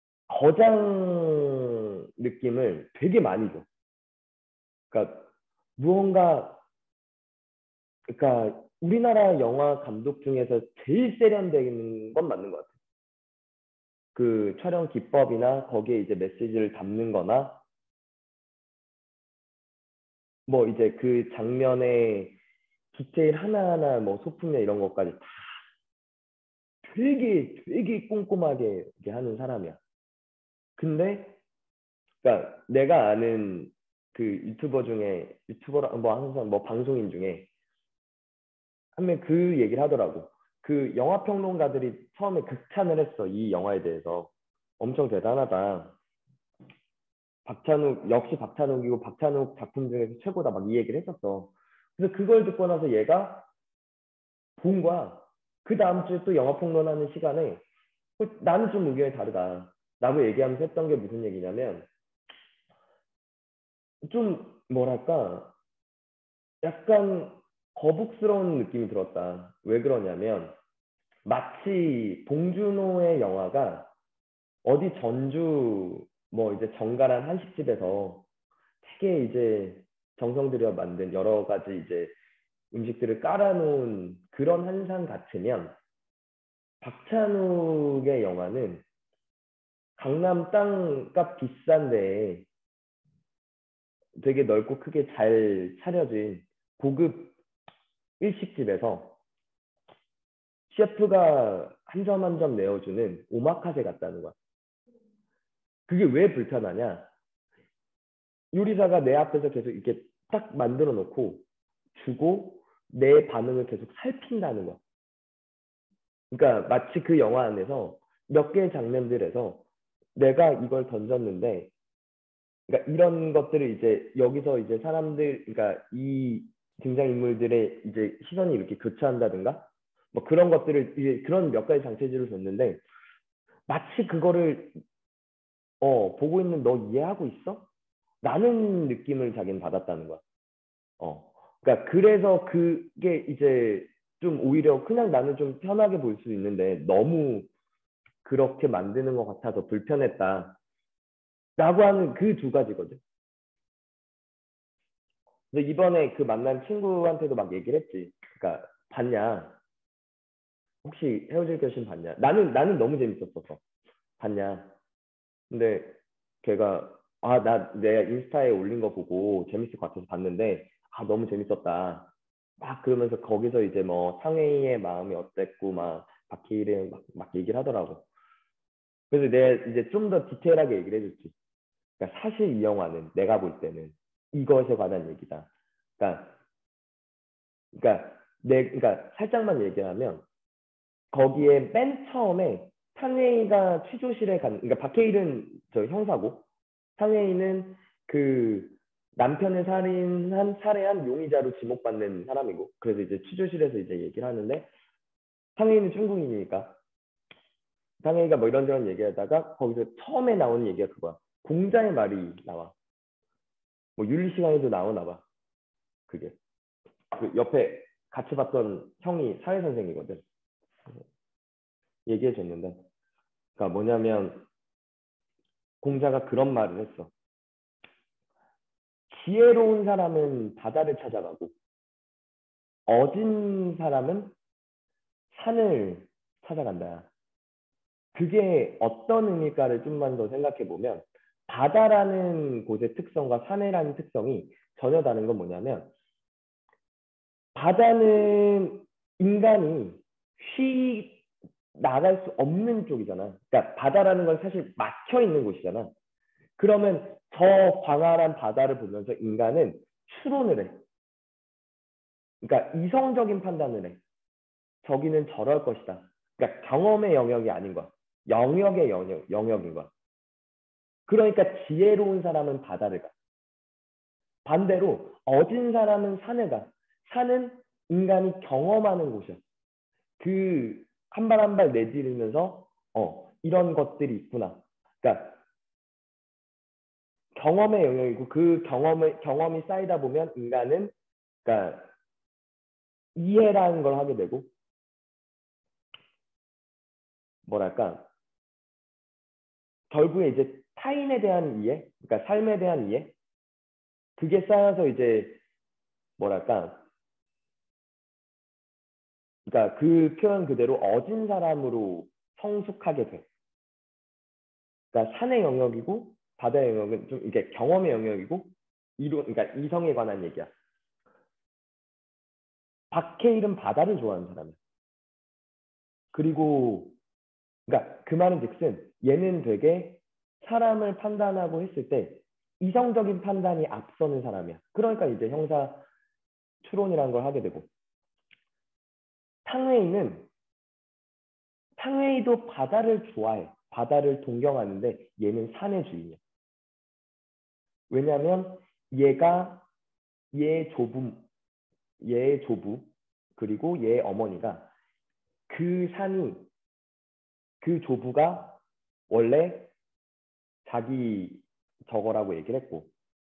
거장 느낌을 되게 많이 줘. 그러니까 무언가 그러니까 우리나라 영화 감독 중에서 제일 세련되는 건 맞는 것 같아요. 그 촬영 기법이나 거기에 이제 메시지를 담는 거나 뭐 이제 그 장면의 디테일 하나하나 뭐 소품이나 이런 것까지 다 되게 꼼꼼하게 이렇게 하는 사람이야. 근데 그러니까 내가 아는 그 유튜버 중에 유튜버라 뭐 항상 뭐 방송인 중에 한 명 그 얘기를 하더라고. 그 영화 평론가들이 처음에 극찬을 했어. 이 영화에 대해서. 엄청 대단하다. 박찬욱 역시 박찬욱이고 박찬욱 작품 중에서 최고다 막 이 얘기를 했었어. 그래서 그걸 듣고 나서 얘가 본 거야. 그 다음 주에 또 영화 평론하는 시간에 나는 좀 의견이 다르다. 라고 얘기하면서 했던 게 무슨 얘기냐면 좀 뭐랄까 약간 거북스러운 느낌이 들었다. 왜 그러냐면 마치 봉준호의 영화가 어디 전주 뭐 이제 정갈한 한식집에서 되게 이제 정성 들여 만든 여러 가지 이제 음식들을 깔아놓은 그런 한상 같으면 박찬욱의 영화는 강남 땅값 비싼데 되게 넓고 크게 잘 차려진 고급 일식집에서 셰프가 한 점 한 점 내어주는 오마카세 같다는 거야. 그게 왜 불편하냐? 요리사가 내 앞에서 계속 이렇게 딱 만들어 놓고 주고 내 반응을 계속 살핀다는 거야. 그러니까 마치 그 영화 안에서 몇 개의 장면들에서 내가 이걸 던졌는데 그러니까 이런 것들을 이제 여기서 이제 사람들 그러니까 이 등장인물들의 이제 시선이 이렇게 교차한다든가 뭐 그런 것들을 이제 그런 몇 가지 장치들을 줬는데 마치 그거를 보고 있는 너 이해하고 있어? 라는 느낌을 자기는 받았다는 거야. 그러니까 그래서 그게 이제 좀 오히려 그냥 나는 좀 편하게 볼 수 있는데 너무 그렇게 만드는 것 같아서 불편했다. 라고 하는 그 두 가지거든. 근데 이번에 그 만난 친구한테도 막 얘기를 했지. 그러니까 봤냐? 혹시 헤어질 결심 봤냐? 나는 너무 재밌었어서 봤냐? 근데 걔가 나 내 인스타에 올린 거 보고 재밌을 것 같아서 봤는데 너무 재밌었다. 막 그러면서 거기서 이제 뭐 상혜이의 마음이 어땠고 막 박해일의 막 얘기를 하더라고. 그래서 내가 이제 좀 더 디테일하게 얘기를 해줬지. 그러니까 사실 이 영화는 내가 볼 때는 이것에 관한 얘기다. 그러니까 그러니까 살짝만 얘기하면 거기에 맨 처음에 상혜이가 취조실에 그러니까 박해일은 저 형사고 상혜이는 그 남편을 살해한 용의자로 지목받는 사람이고 그래서 이제 취조실에서 이제 얘기를 하는데 상혜이는 중국인이니까 상혜이가 뭐 이런저런 얘기하다가 거기서 처음에 나오는 얘기가 그거야. 공자의 말이 나와. 뭐 윤리 시간에도 나오나 봐. 그게 그 옆에 같이 봤던 형이 사회 선생이거든. 얘기해 줬는데 그러니까 뭐냐면 공자가 그런 말을 했어. 지혜로운 사람은 바다를 찾아가고 어진 사람은 산을 찾아간다. 그게 어떤 의미일까를 좀만 더 생각해 보면 바다라는 곳의 특성과 산이라는 특성이 전혀 다른 건 뭐냐면 바다는 인간이 쉬 나갈 수 없는 쪽이잖아. 그러니까 바다라는 건 사실 막혀 있는 곳이잖아. 그러면 저 광활한 바다를 보면서 인간은 추론을 해. 그러니까 이성적인 판단을 해. 저기는 저럴 것이다. 그러니까 경험의 영역이 아닌 거야. 영역의 영역인 거야. 그러니까 지혜로운 사람은 바다를 가. 반대로 어진 사람은 산을 가. 산은 인간이 경험하는 곳이야. 그 한 발 한 발 내디르면서 이런 것들이 있구나. 그러니까 경험의 영역이고 그 경험이 쌓이다 보면 인간은 그러니까 이해라는 걸 하게 되고 뭐랄까 결국에 이제 타인에 대한 이해, 그러니까 삶에 대한 이해 그게 쌓여서 이제 뭐랄까 그러니까 그 표현 그대로 어진 사람으로 성숙하게 돼. 그러니까 산의 영역이고 바다의 영역은 좀 이게 경험의 영역이고 그러니까 이성에 관한 얘기야. 박해일은 바다를 좋아하는 사람이야. 그리고 그러니까 그 말은즉슨 얘는 되게 사람을 판단하고 했을 때 이성적인 판단이 앞서는 사람이야. 그러니까 이제 형사 추론이라는 걸 하게 되고 탕웨이는 탕웨이도 바다를 좋아해. 바다를 동경하는데 얘는 산의 주인이야. 왜냐하면 얘가 얘 조부, 얘의 조부 그리고 얘의 어머니가 그 산이 그 조부가 원래 자기 저거라고 얘기를 했고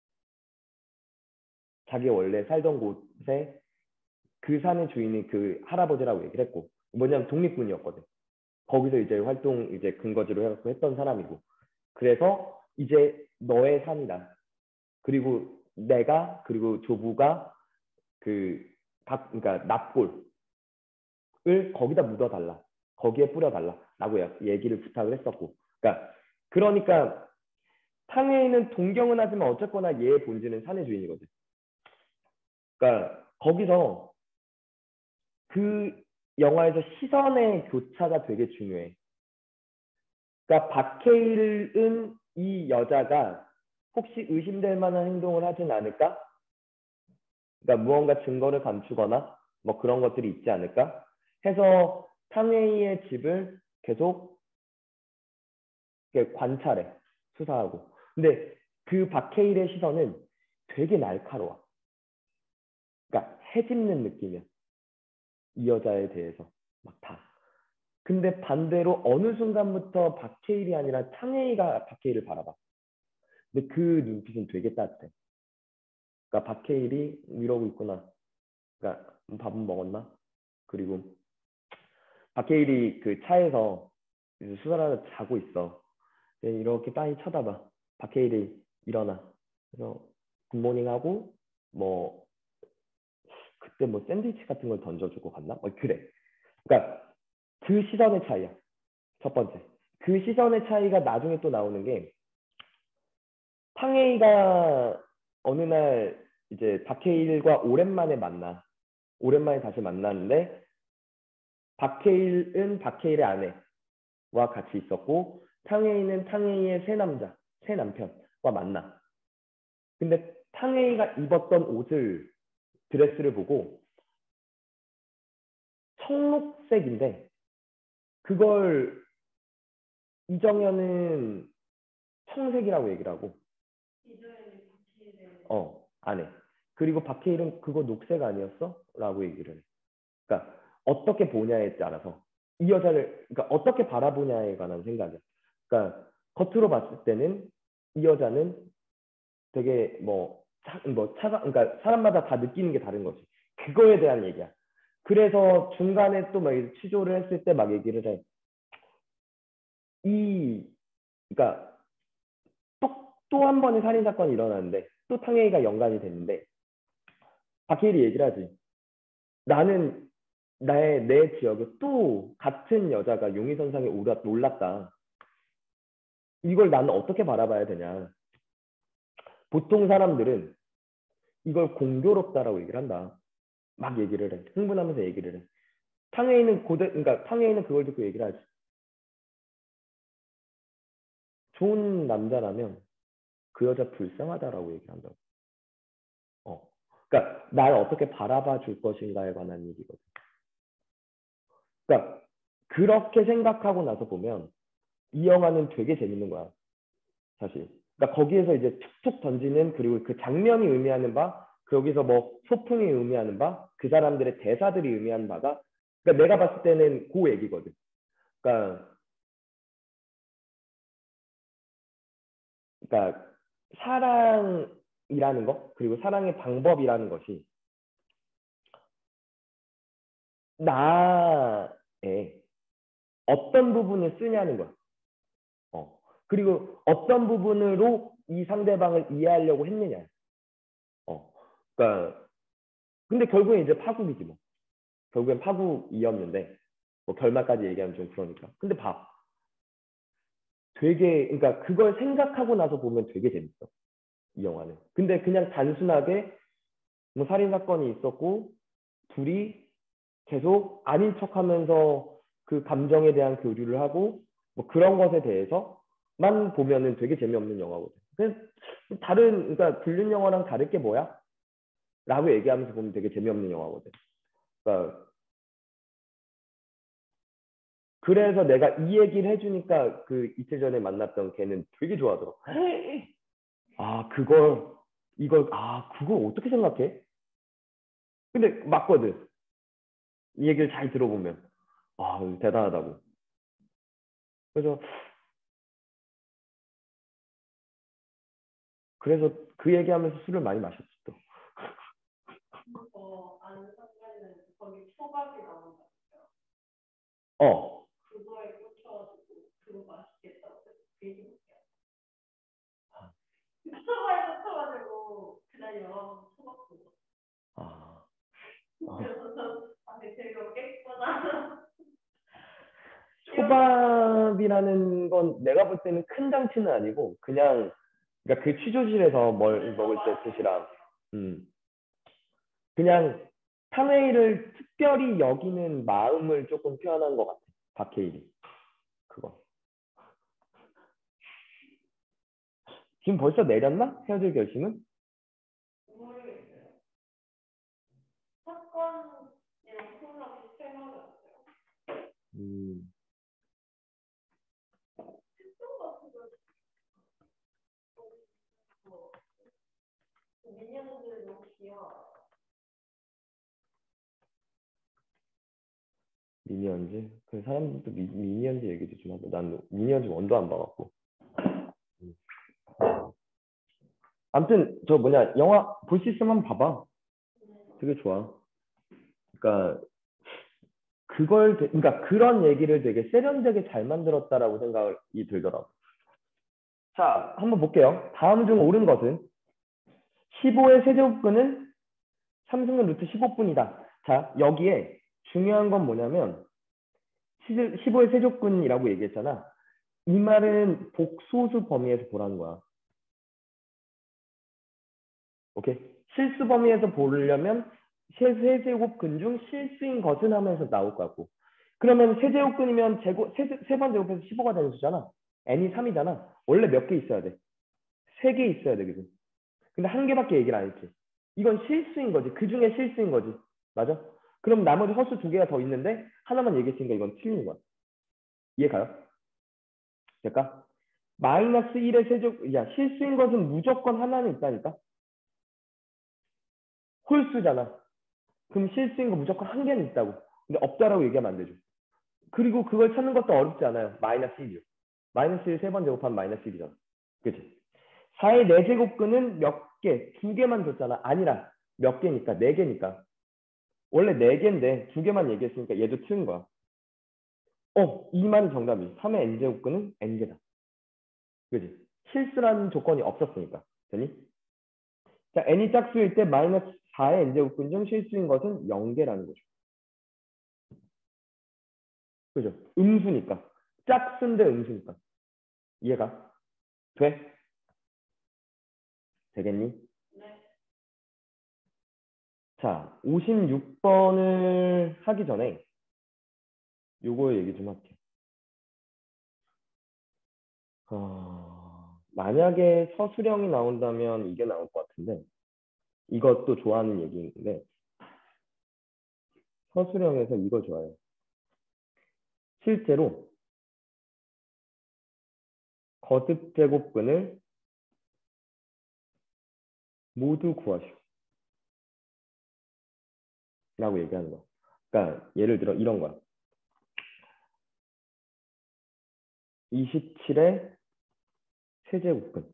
자기 원래 살던 곳에 그 산의 주인이 그 할아버지라고 얘기를 했고 뭐냐면 독립군이었거든. 거기서 이제 활동 이제 근거지로 해갖고 했던 사람이고 그래서 이제 너의 산이다. 그리고 내가 그리고 조부가 그러니까 납골을 거기다 묻어달라. 거기에 뿌려달라라고 얘기를 부탁을 했었고. 그러니까 탕웨이는 동경은 하지만 어쨌거나 얘의 본질은 산의 주인이거든. 그러니까 거기서 그 영화에서 시선의 교차가 되게 중요해. 그러니까 박해일은 이 여자가 혹시 의심될 만한 행동을 하진 않을까? 그러니까 무언가 증거를 감추거나 뭐 그런 것들이 있지 않을까? 해서 탕웨이의 집을 계속 관찰해, 수사하고. 근데 그 박해일의 시선은 되게 날카로워. 그러니까 해집는 느낌이야. 이 여자에 대해서 막 다. 근데 반대로 어느 순간부터 박해일이 아니라 탕웨이가 박해일을 바라봐. 근데 그 눈빛은 되게 따뜻해. 그러니까 박해일이 이러고 있구나. 그러니까 밥은 먹었나? 그리고 박해일이 그 차에서 수다라를 자고 있어. 이렇게 빤히 쳐다봐. 박해일이 일어나. 그래서 굿모닝 하고 뭐 그때 뭐 샌드위치 같은 걸 던져주고 갔나? 그래. 그러니까 그 시선의 차이야. 첫 번째. 그 시선의 차이가 나중에 또 나오는 게 탕웨이가 어느 날 이제 박해일과 오랜만에 만나. 오랜만에 다시 만나는데 박해일은 박해일의 아내와 같이 있었고 탕웨이는 탕웨이의 새 남자, 새 남편과 만나. 근데 탕웨이가 입었던 옷을 드레스를 보고 청록색인데 그걸 이정현은 청색이라고 얘기를 하고 아내. 그리고 박해일은 그거 녹색 아니었어? 라고 얘기를 해. 그러니까 어떻게 보냐에 따라서 이 여자를 그러니까 어떻게 바라보냐에 관한 생각이야. 그러니까 겉으로 봤을 때는 이 여자는 되게 그러니까 사람마다 다 느끼는 게 다른 거지. 그거에 대한 얘기야. 그래서 중간에 또 막 취조를 했을 때 막 얘기를 해. 그러니까 또 한 번의 살인 사건이 일어났는데 또 탕웨이가 연관이 됐는데 박해일이 얘기를 하지. 나는 내 지역에 또 같은 여자가 용의선상에 올랐다. 이걸 나는 어떻게 바라봐야 되냐. 보통 사람들은 이걸 공교롭다라고 얘기를 한다. 막 얘기를 해. 흥분하면서 얘기를 해. 그러니까 탕웨이는 그걸 듣고 얘기를 하지. 좋은 남자라면 그 여자 불쌍하다라고 얘기를 한다고. 그러니까 날 어떻게 바라봐 줄 것인가에 관한 얘기거든. 그러니까 그렇게 생각하고 나서 보면 이 영화는 되게 재밌는 거야. 사실. 그러니까 거기에서 이제 툭툭 던지는 그리고 그 장면이 의미하는 바, 거기서 뭐 소풍이 의미하는 바, 그 사람들의 대사들이 의미하는 바가, 그러니까 내가 봤을 때는 그 얘기거든. 그러니까, 그러니까 사랑이라는 거, 그리고 사랑의 방법이라는 것이 나의 어떤 부분을 쓰냐는 거야. 그리고 어떤 부분으로 이 상대방을 이해하려고 했느냐. 어. 그러니까 근데 결국엔 이제 파국이지 뭐. 결국엔 파국이었는데 뭐 결말까지 얘기하면 좀 그러니까. 근데 봐. 되게 그러니까 그걸 생각하고 나서 보면 되게 재밌어. 이 영화는. 근데 그냥 단순하게 뭐 살인 사건이 있었고 둘이 계속 아닌 척하면서 그 감정에 대한 교류를 하고 뭐 그런 것에 대해서만 보면은 되게 재미없는 영화거든. 그러니까 불륜 영화랑 다를 게 뭐야? 라고 얘기하면서 보면 되게 재미없는 영화거든. 그러니까 그래서 내가 이 얘기를 해주니까 그 이틀 전에 만났던 걔는 되게 좋아하더라고. 아, 그걸 어떻게 생각해? 근데 맞거든. 이 얘기를 잘 들어보면. 아, 대단하다고. 그래서, 그래서 그 얘기하면서 술을 많이 마셨어, 또. 아는 상관은 거기 초밥이 나온다. 어. 그거에 꽂혀가지고 그거 맛있겠다고 되게 웃겨. 초밥에 꽂혀가지고 그날 영화 초밥 보고. 아. 그래서 되게 재미없겠구나. 초밥이라는 건 내가 볼 때는 큰 장치는 아니고, 그러니까 그 취조실에서 뭘 먹을 때 뜻이랑, 그냥 탕웨이를 특별히 여기는 마음을 조금 표현한 것 같아. 박해일이. 그거. 지금 벌써 내렸나? 헤어질 결심은? 모르겠어요. 사건이랑 폭락 비슷한 거 같아요. 특종 같은 거 미니언들 너무 귀여워. 미니언즈. 그 사람들도 미니언즈 얘기도 좀 하고. 난 미니언즈 원도 안 봐갖고. 아무튼 저 뭐냐 영화 볼 수 있으면 한번 봐봐. 되게 좋아. 그러니까 그러니까 그런 얘기를 되게 세련되게 잘 만들었다라고 생각이 들더라고. 자, 한번 볼게요. 다음 중 옳은 것은 15의 세제곱근은 3승근 루트 15분이다. 자, 여기에 중요한 건 뭐냐면 15의 세제곱근이라고 얘기했잖아. 이 말은 복소수 범위에서 보라는 거야. 오케이? 실수 범위에서 보려면 세제곱근 중 실수인 것은 하면서 나올 것 같고. 그러면 세제곱근이면 세 번 제곱해서 15가 되는 수잖아. n이 3이잖아. 원래 몇 개 있어야 돼? 3개 있어야 되거든. 근데 한 개밖에 얘기를 안 했지. 이건 실수인 거지. 그 중에 실수인 거지. 맞아? 그럼 나머지 허수 2개가 더 있는데 하나만 얘기했으니까 이건 틀린 거야. 이해 가요? 될까? 마이너스 1의 세제곱, 야, 실수인 것은 무조건 하나는 있다니까? 홀수잖아. 그럼 실수인 거 무조건 한 개는 있다고. 근데 없다라고 얘기하면 안 되죠. 그리고 그걸 찾는 것도 어렵지 않아요. 마이너스 1이요. 마이너스 1 3번 제곱하면 마이너스 1이잖아. 그치? 4의 4제곱근은 몇 개? 2개만 줬잖아. 아니라 몇 개니까? 4개니까. 원래 4개인데 2개만 얘기했으니까 얘도 틀린 거야. 이 말이 정답이. 3의 n제곱근은 n개다. 그지? 실수라는 조건이 없었으니까. 되니? 자, n이 짝수일 때 마이너스 4의 n제곱근 중 실수인 것은 0개라는 거죠. 그죠? 음수니까. 짝수인데 음수니까. 이해가? 돼? 되겠니? 자, 56번을 하기 전에 요거 얘기 좀 할게. 만약에 서술형이 나온다면 이게 나올 것 같은데 이것도 좋아하는 얘기인데 서술형에서 이거 좋아해요. 실제로 거듭 제곱근을 모두 구하시오. 라고 얘기하는 거. 그러니까 예를 들어 이런 거야. 27의 세제곱근을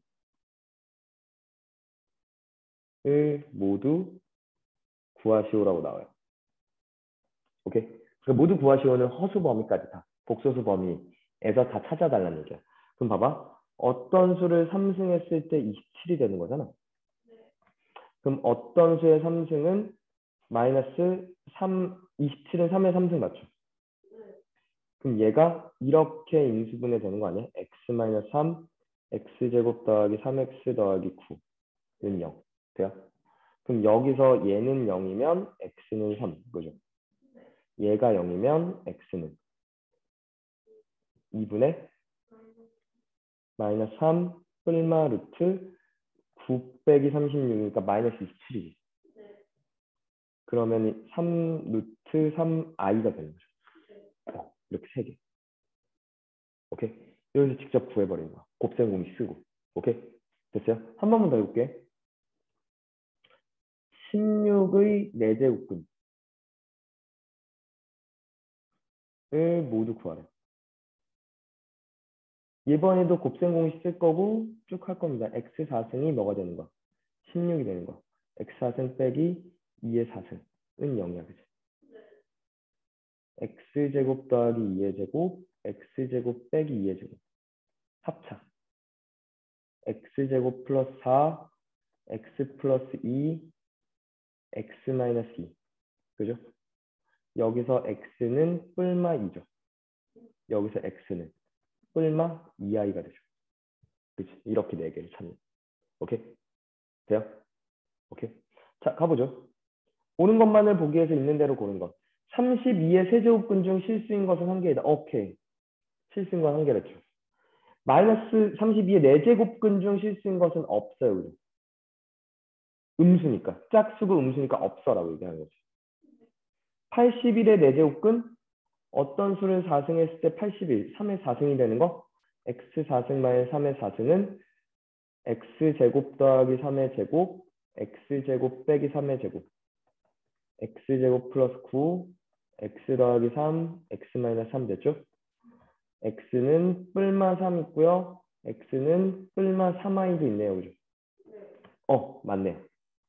모두 구하시오라고 나와요. 오케이? 그러니까 모두 구하시오는 허수 범위까지 다. 복소수 범위에서 다 찾아달라는 얘기야. 그럼 봐봐. 어떤 수를 3승했을 때 27이 되는 거잖아. 그럼 어떤 수의 3승은 마이너스 3, 27은 3의 3승 맞죠? 그럼 얘가 이렇게 인수분해 되는 거 아니야? x-3, x제곱 더하기 3x 더하기 9는 0. 돼요? 그럼 여기서 얘는 0이면 x는 3. 그죠? 얘가 0이면 x는 2분의 마이너스 3 뿔마 루트 9 빼기 36이니까 마이너스 27이지. 그러면 3 루트 3i가 되는 거죠. 이렇게 3개. 오케이? 여기서 직접 구해버리는 거야. 곱셈 공식 쓰고. 오케이? 됐어요? 한 번만 더 해볼게. 16의 4제곱근을 모두 구하래. 이번에도 곱셈 공식 쓸 거고 쭉 할 겁니다. x4승이 뭐가 되는 거야? 16이 되는 거야. x4승 빼기 2의 4승은 0이야. 그치? x제곱 더하기 2의 제곱, x제곱 빼기 2의 제곱. 합차. x제곱 플러스 4, x 플러스 2, x 마이너스 2. 그죠? 여기서 x는 뿔마 2죠. 여기서 x는 뿔마 2i가 되죠. 그치? 이렇게 4개를 찾는. 오케이? 돼요? 오케이? 자, 가보죠. 오는 것만을 보기 위해서 있는 대로 고른 것. 32의 세제곱근 중 실수인 것은 한 개이다. 오케이. 실수인 건 한 개랬죠. 마이너스 32의 4제곱근 중 실수인 것은 없어요. 그죠? 음수니까. 짝수고 음수니까 없어라고 얘기하는 거지. 81의 4제곱근 어떤 수를 4승했을 때 81, 3의 4승이 되는 거? x 4승 마이너스 3의 4승은 x제곱 더하기 3의 제곱, x제곱 빼기 3의 제곱, x제곱 플러스 9, x 더하기 3, x 마이너스 3 됐죠? x는 뿔마 3 있고요. x는 뿔마 3i도 있네요. 그죠? 맞네요.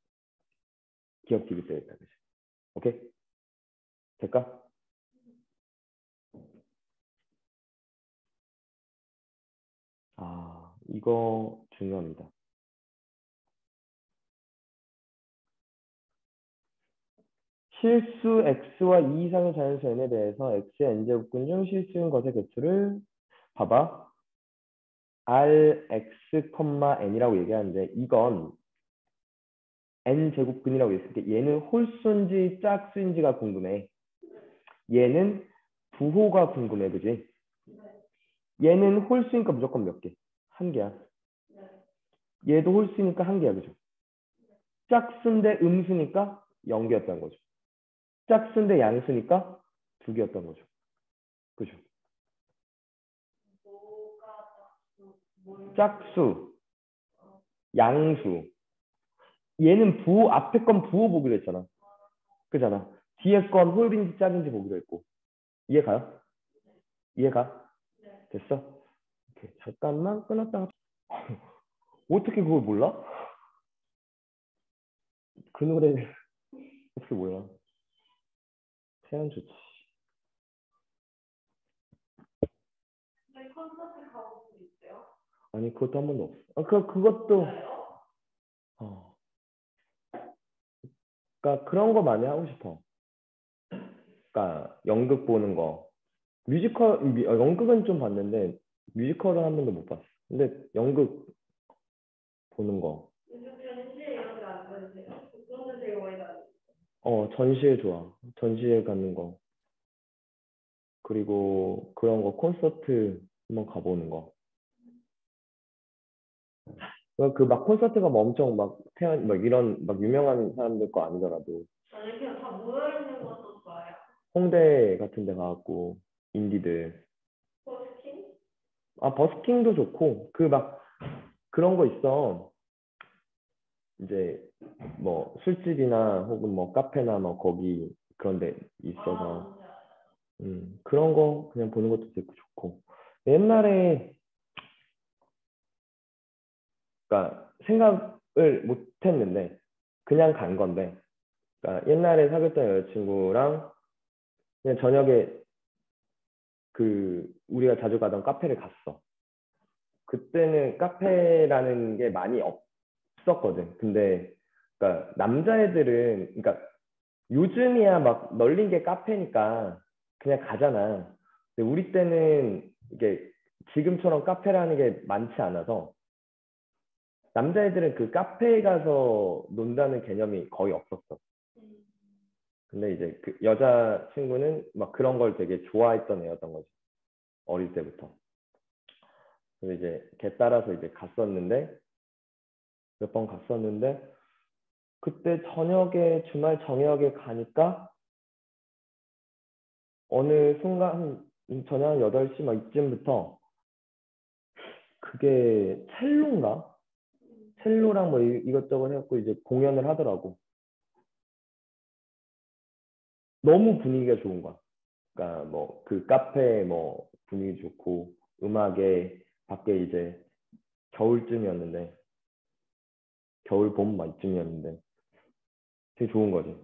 기억되기 때문에. 그죠? 오케이? 될까? 이거 중요합니다. 실수 x와 2 이상의 자연수 n에 대해서 x의 n제곱근 중 실수인 것의 개수를 봐봐. rx, n이라고 얘기하는데 이건 n제곱근이라고 했을 때 얘는 홀수인지 짝수인지가 궁금해. 얘는 부호가 궁금해. 그지? 얘는 홀수니까 무조건 몇 개? 한 개야. 얘도 홀수니까 한 개야. 그죠? 짝수인데 음수니까 0개였다는 거죠. 짝수인데 양수니까 2개였던 거죠. 그죠? 짝수, 양수. 얘는 부호, 앞에 건 부호 보기로 했잖아. 그잖아. 뒤에 건 홀인지 짝인지 보기로 했고. 이해가요? 이해가? 됐어? 오케이. 잠깐만 끊었다가 어떻게 그걸 몰라? 그 노래를 어떻게 몰라? 태연 좋지. 근데 콘서트 가본 적 있어요? 아니 그것도 한 번도 없어. 그것도 어. 그러니까 그런 거 많이 하고 싶어. 그러니까 연극 보는 거. 연극은 좀 봤는데 뮤지컬은 한 번도 못 봤어. 근데 연극 보는 거. 요즘 전시회 이런 데안 가주세요? 그런 데 되게 많이 가요. 전시회 좋아. 전시회 가는 거. 그리고 그런 거 콘서트 한번 가보는 거. 그 막 콘서트가 막 엄청 막 태연 막 이런 막 유명한 사람들 거 아니더라도 아니 그냥 다 모여있는 것도 좋아요. 홍대 같은 데 가갖고 인디들 버스킹? 버스킹도 좋고 그 막 그런 거 있어. 이제 뭐 술집이나 혹은 뭐 카페나 뭐 거기 그런 데 있어서 그런 거 그냥 보는 것도 되게 좋고 옛날에 그러니까 생각을 못 했는데 그냥 간 건데 그러니까 옛날에 사귀었던 여자친구랑 그냥 저녁에 그 우리가 자주 가던 카페를 갔어. 그때는 카페라는 게 많이 없었거든. 근데 그러니까 남자애들은 그러니까 요즘이야 막 널린 게 카페니까 그냥 가잖아. 근데 우리 때는 이게 지금처럼 카페라는 게 많지 않아서 남자애들은 그 카페에 가서 논다는 개념이 거의 없었어. 근데 이제 그 여자친구는 막 그런 걸 되게 좋아했던 애였던 거지. 어릴 때부터. 그래서 이제 걔 따라서 이제 갔었는데 몇 번 갔었는데 그때 저녁에 주말 저녁에 가니까 어느 순간 저녁 8시 막 이쯤부터 그게 첼로인가? 첼로랑 뭐 이것저것 해갖고 이제 공연을 하더라고. 너무 분위기가 좋은 거야. 그러니까 뭐 그 카페 뭐 분위기 좋고 음악에 밖에 이제 겨울쯤이었는데 겨울 봄 막 이쯤이었는데 되게 좋은 거지.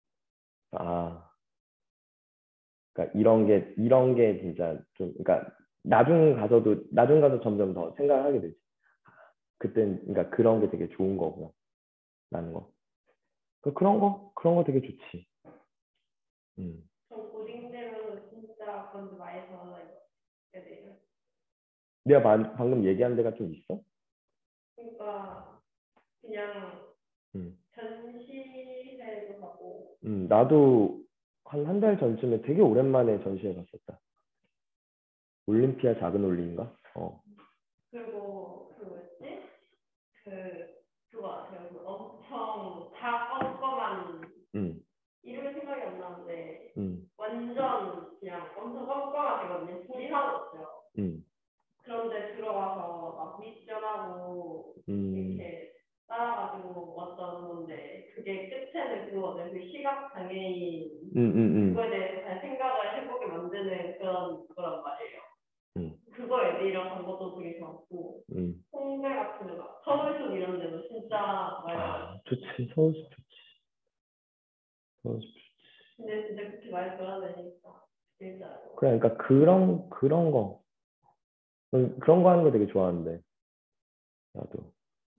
그러니까 이런 게 진짜 좀 그러니까 나중 가서 점점 더 생각을 하게 되지. 그땐 그러니까 그런 게 되게 좋은 거구나. 라는 거. 그런 거 되게 좋지. 음. 전 고딩되면 진짜 그런 데 많이 돌아다녀야 돼요. 내가 방금 얘기한 데가 좀 있어? 그러니까 그냥 음. 전시회도 가고 나도 한 달 전쯤에 되게 오랜만에 전시회 갔었다. 올림피아 작은 올림인가? 그리고 그 뭐였지? 그거 같아요. 그 엄청 다 껌껌한 음. 이름이 생각이 안 나는데 음. 완전 그냥 엄청 껌껌하거든요. 불이 하나도 없어요. 음. 그런데 들어가서 막 미션하고 이렇게 따라가지고 왔던 건데 그게 끝에는 생각하는 그거는 그 시각 장애인 음. 그거에 대해서 잘 생각을 해보게 만드는 그런 거란 말이에요. 그거 애들이랑 간 것도 되게 좋았고 홍대 같은 데가 서울숲 이런 데도 진짜 많이 좋지. 서울숲 좋지. 서울숲 좋지. 근데 진짜 그렇게 많이 돌아다니니까 진짜 그러니까 그런 거 그런 거 하는 거 되게 좋아하는데 나도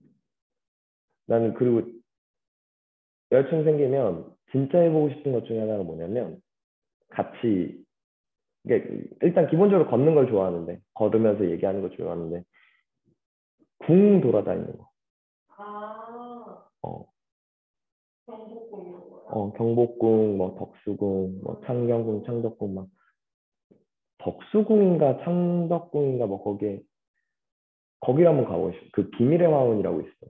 나는 그리고 여자친구 생기면 진짜 해보고 싶은 것 중에 하나가 뭐냐면 같이 이게 일단 기본적으로 걷는 걸 좋아하는데 걸으면서 얘기하는 거 좋아하는데 궁 돌아다니는 거. 어. 경복궁 이런 거요? 경복궁, 뭐 덕수궁, 뭐 창경궁, 창덕궁 막 덕수궁인가 창덕궁인가 뭐 거기를 한번 가보고 싶어. 그 비밀의 화원이라고 있어.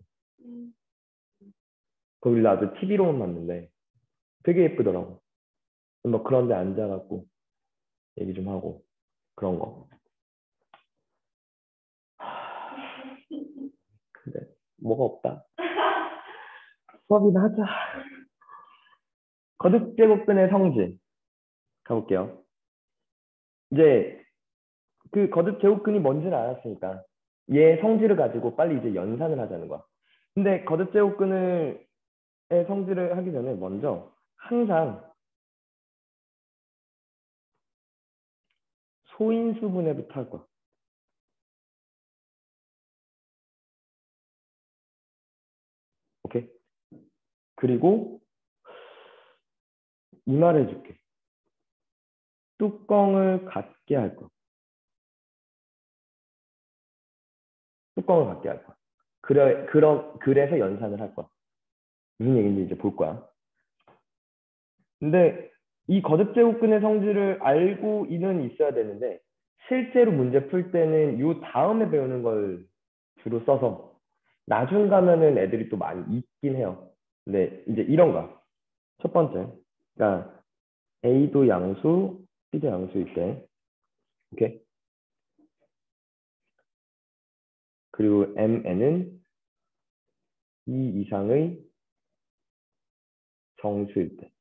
거기 나도 TV로만 봤는데 되게 예쁘더라고. 뭐 그런 데 앉아갖고 얘기 좀 하고 그런 거. 근데 뭐가 없다. 수업이나 하자. 거듭제곱근의 성질 가볼게요. 이제 그 거듭제곱근이 뭔지는 알았으니까 얘 성질을 가지고 빨리 이제 연산을 하자는 거야. 근데 거듭제곱근의 성질을 하기 전에 먼저 항상 소인수분해부터 할 거야. 오케이? 그리고 이 말 해줄게. 뚜껑을 갖게 할 거야. 뚜껑을 갖게 할 거야. 그래서 연산을 할 거야. 무슨 얘기인지 이제 볼 거야. 근데 이 거듭제곱근의 성질을 알고 이는 있어야 되는데 실제로 문제 풀 때는 요 다음에 배우는 걸 주로 써서 나중 가면은 애들이 또 많이 있긴 해요. 근데 이제 이런 거. 첫 번째. 그러니까 A도 양수, B도 양수일 때. 오케이? 그리고 MN은 2 이상의 정수일 때.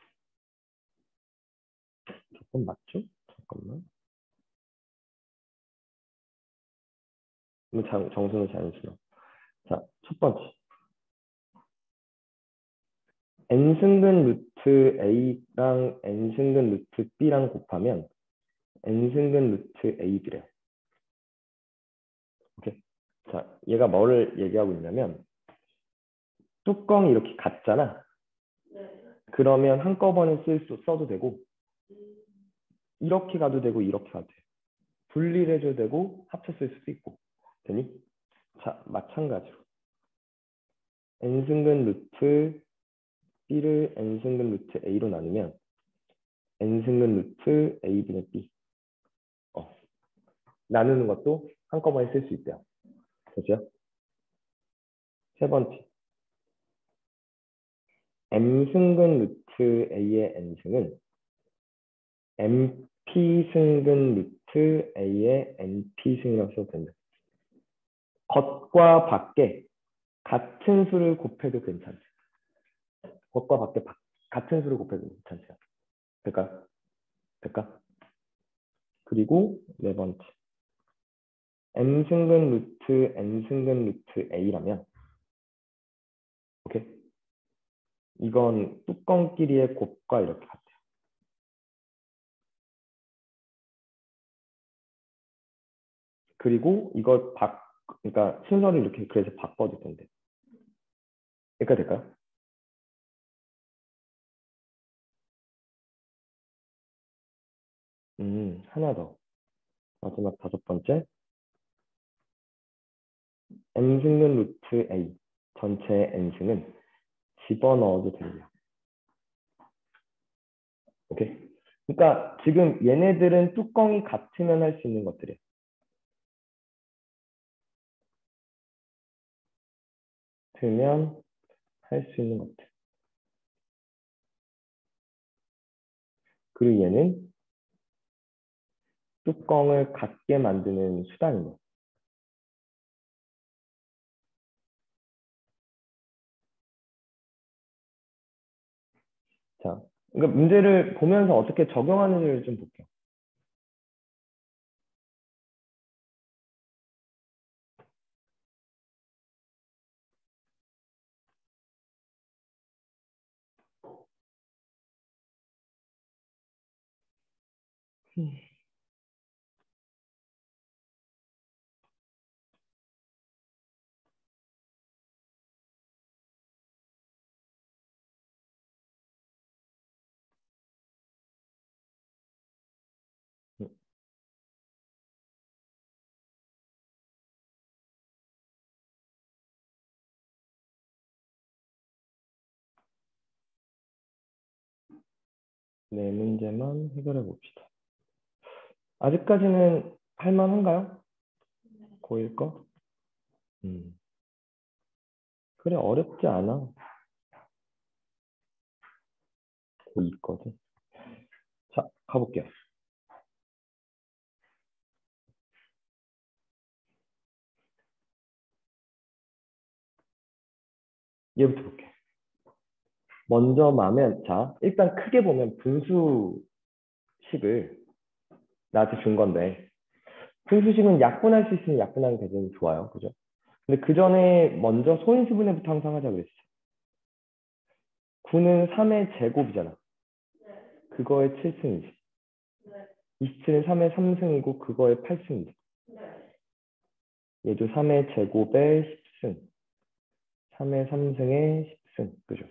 조금 맞죠? 잠깐만. 정수는 자연수로. 자, 첫 번째. n승근 루트 a랑 n승근 루트 b랑 곱하면 n승근 루트 a 그래. 오케이. 자, 얘가 뭐를 얘기하고 있냐면 뚜껑이 이렇게 같잖아. 그러면 한꺼번에 써도 되고 이렇게 가도 되고 이렇게 가도 돼. 분리를 해줘도 되고 합쳐 쓸 수도 있고. 되니? 자, 마찬가지로 n승근 루트 b를 n승근 루트 a로 나누면 n승근 루트 a분의 b. 나누는 것도 한꺼번에 쓸 수 있대요. 그죠? 세 번째. m승근 루트 a의 n승은 mp승근 루트 a의 np승이라고 써도 된다. 겉과 밖에 같은 수를 곱해도 괜찮죠. 겉과 밖에 같은 수를 곱해도 괜찮죠. 될까? 될까? 그리고 네 번째. m승근 루트 n승근 루트 a라면 오케이? 이건 뚜껑끼리의 곱과 이렇게 같아요. 그리고 이걸 그러니까 순서를 이렇게 그래서 바꿔도 된대. 그러니까 될까요? 하나 더. 마지막 다섯 번째. n승근 루트 a 전체의 n승은 집어넣어도 됩니다. 오케이? 그러니까 지금 얘네들은 뚜껑이 같으면 할 수 있는 것들이에요. 같으면 할 수 있는 것들. 그리고 얘는 뚜껑을 같게 만드는 수단이에요. 자, 그러니까 문제를 보면서 어떻게 적용하는지를 좀 볼게요. 네 문제만 해결해 봅시다. 아직까지는 할만한가요? 고1 거? 그래, 어렵지 않아. 고2 거든. 자, 가볼게요. 얘부터 볼게. 먼저 마면, 자, 일단 크게 보면 분수식을 나한테 준 건데, 분수식은 약분할 수 있으면 약분하게 되면 좋아요. 그죠? 근데 그 전에 먼저 소인수분해부터 항상 하자 그랬어. 9는 3의 제곱이잖아. 그거의 7승이지. 27은 3의 3승이고 그거의 8승이지. 얘도 3의 제곱의 10승. 3의 3승의 10승. 그죠?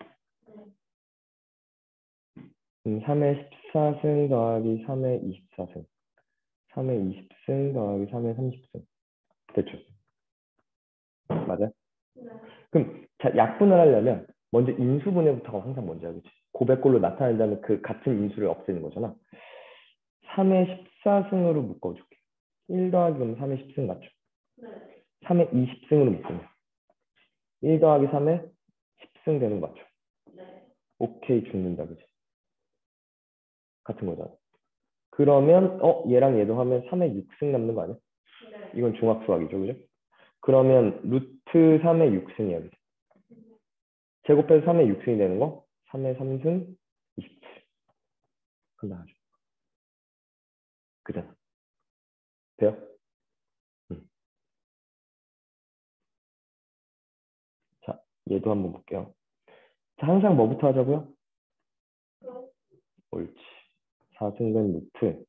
3의 14승 더하기 3의 24승. 3의 20승 더하기 3의 30승. 됐죠? 맞아? 그럼 자, 약분을 하려면 먼저 인수분해부터가 항상 먼저 하겠지. 고백골로 나타낸다면 그 같은 인수를 없애는 거잖아. 3의 14승으로 묶어줄게. 1 더하기 그럼 3의 10승 맞죠? 3의 20승으로 묶으면 1 더하기 3의 10승 되는 거 맞죠? 오케이 죽는다 그지? 같은 거잖아. 그러면 얘랑 얘도 하면 3의 6승 남는 거 아니야? 이건 중학수학이죠 그죠? 그러면 루트 3의 6승이야 그지? 제곱해서 3의 6승이 되는 거 3의 3승 27 간단하죠. 그잖아. 돼요? 자, 얘도 한번 볼게요. 자, 항상 뭐부터 하자고요? 옳지. 4승근 루트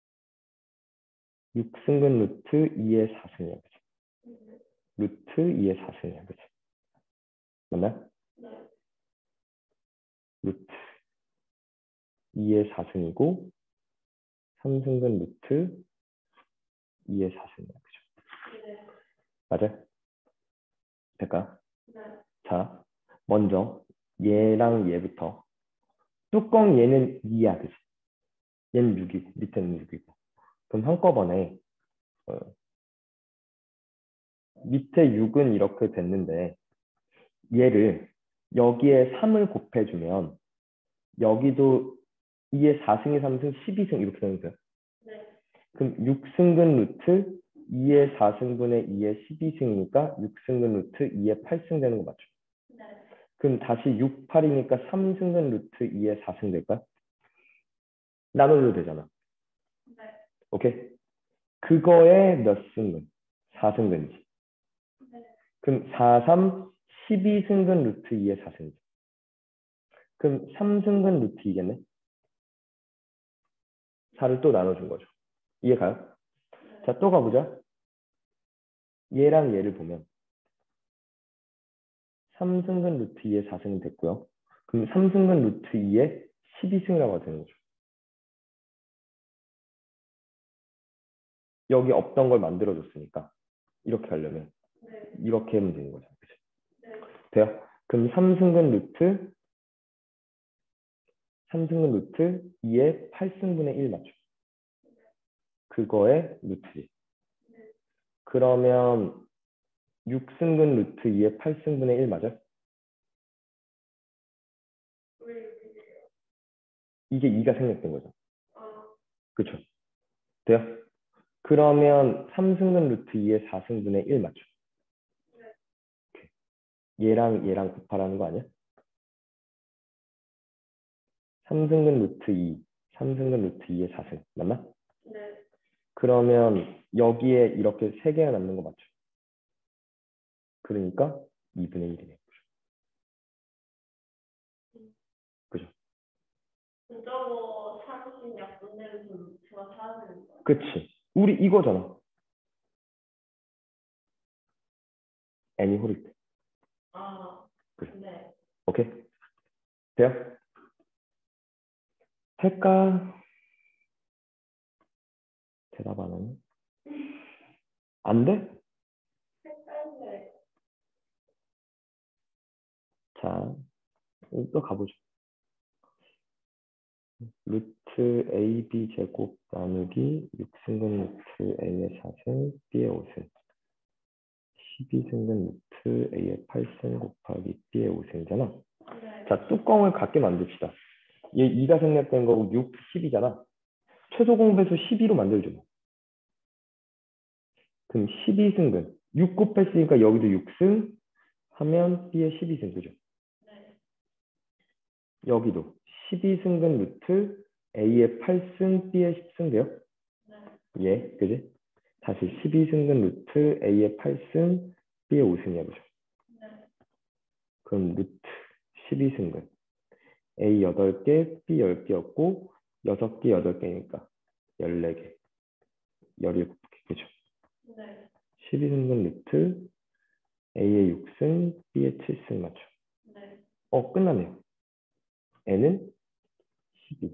6승근 루트 2의 4승이야. 그치? 루트 2의 4승이야. 그치? 맞나요? 루트 2의 4승이고 3승근 루트 2의 4승이야. 그죠? 맞아요? 될까요? 자, 먼저 얘랑 얘부터 뚜껑 얘는 2야. 그치? 얘는 6이고 밑에는 6이고 그럼 한꺼번에 어, 밑에 6은 이렇게 됐는데 얘를 여기에 3을 곱해주면 여기도 2의 4승의 3승 12승 이렇게 되는 거예요. 그럼 6승근 루트 2의 4승분의 2의 12승이니까 6승근 루트 2의 8승 되는 거 맞죠? 그럼 다시 6, 8이니까 3승근 루트 2의 4승 될까요? 나눠줘도 되잖아. 오케이? 그거에 몇 승근? 4승근이지. 그럼 4, 3, 12승근 루트 2의 4승이지. 그럼 3승근 루트 2겠네? 4를 또 나눠준 거죠. 이해 가요? 자, 또 가보자. 얘랑 얘를 보면 3승근 루트 2의 4승이 됐고요. 그럼 3승근 루트 2의 12승이라고 되는 거죠. 여기 없던 걸 만들어줬으니까 이렇게 하려면 이렇게 하면 되는 거죠. 그치? 돼요? 그럼 3승근 루트 2의 8승분의 1 맞죠? 그거의 루트지. 그러면 6승근 루트 2의 8승분의 1 맞아? 이게 2가 생략된 거죠. 그쵸? 돼요? 그러면 3승근 루트 2의 4승분의 1 맞죠? 얘랑 얘랑 곱하라는 거 아니야? 3승근 루트 2, 3승근 루트 2의 4승. 맞나? 네. 그러면 여기에 이렇게 3개가 남는 거 맞죠? 그러니까 2분의 1이네. 그죠? 저거 사진 약분되는 루트가 사야 되는 거야. 그치. 우리 이거잖아. n이 호릴 때. 아, 그래. 네. 오케이? 돼요? 할까? 대답 안 하네. 안 돼? 색깔색. 자, 또 가보죠. 루트 AB 제곱 나누기 6승근 루트 A의 4승 B의 5승 12승근 루트 A의 8승 곱하기 B의 5승이잖아. 네. 자, 뚜껑을 같게 만듭시다. 얘 2가 생략된 거고 6, 10이잖아. 최소 공배수 12로 만들죠. 그럼 12승근 6 곱했으니까 여기도 6승 하면 B의 12승 그죠? 네. 여기도 12승근 루트 A의 8승 B의 10승 돼요? 네. 예, 그지? 다시 12승근 루트 A의 8승 B의 5승이야 그죠? 네. 그럼 루트 12승근 A 8개, B 10개였고 6개, 8개니까 14개, 17개 그죠? 네. 12승근 루트 A의 6승, B의 7승 맞죠? 네. 끝나네요. N은 12,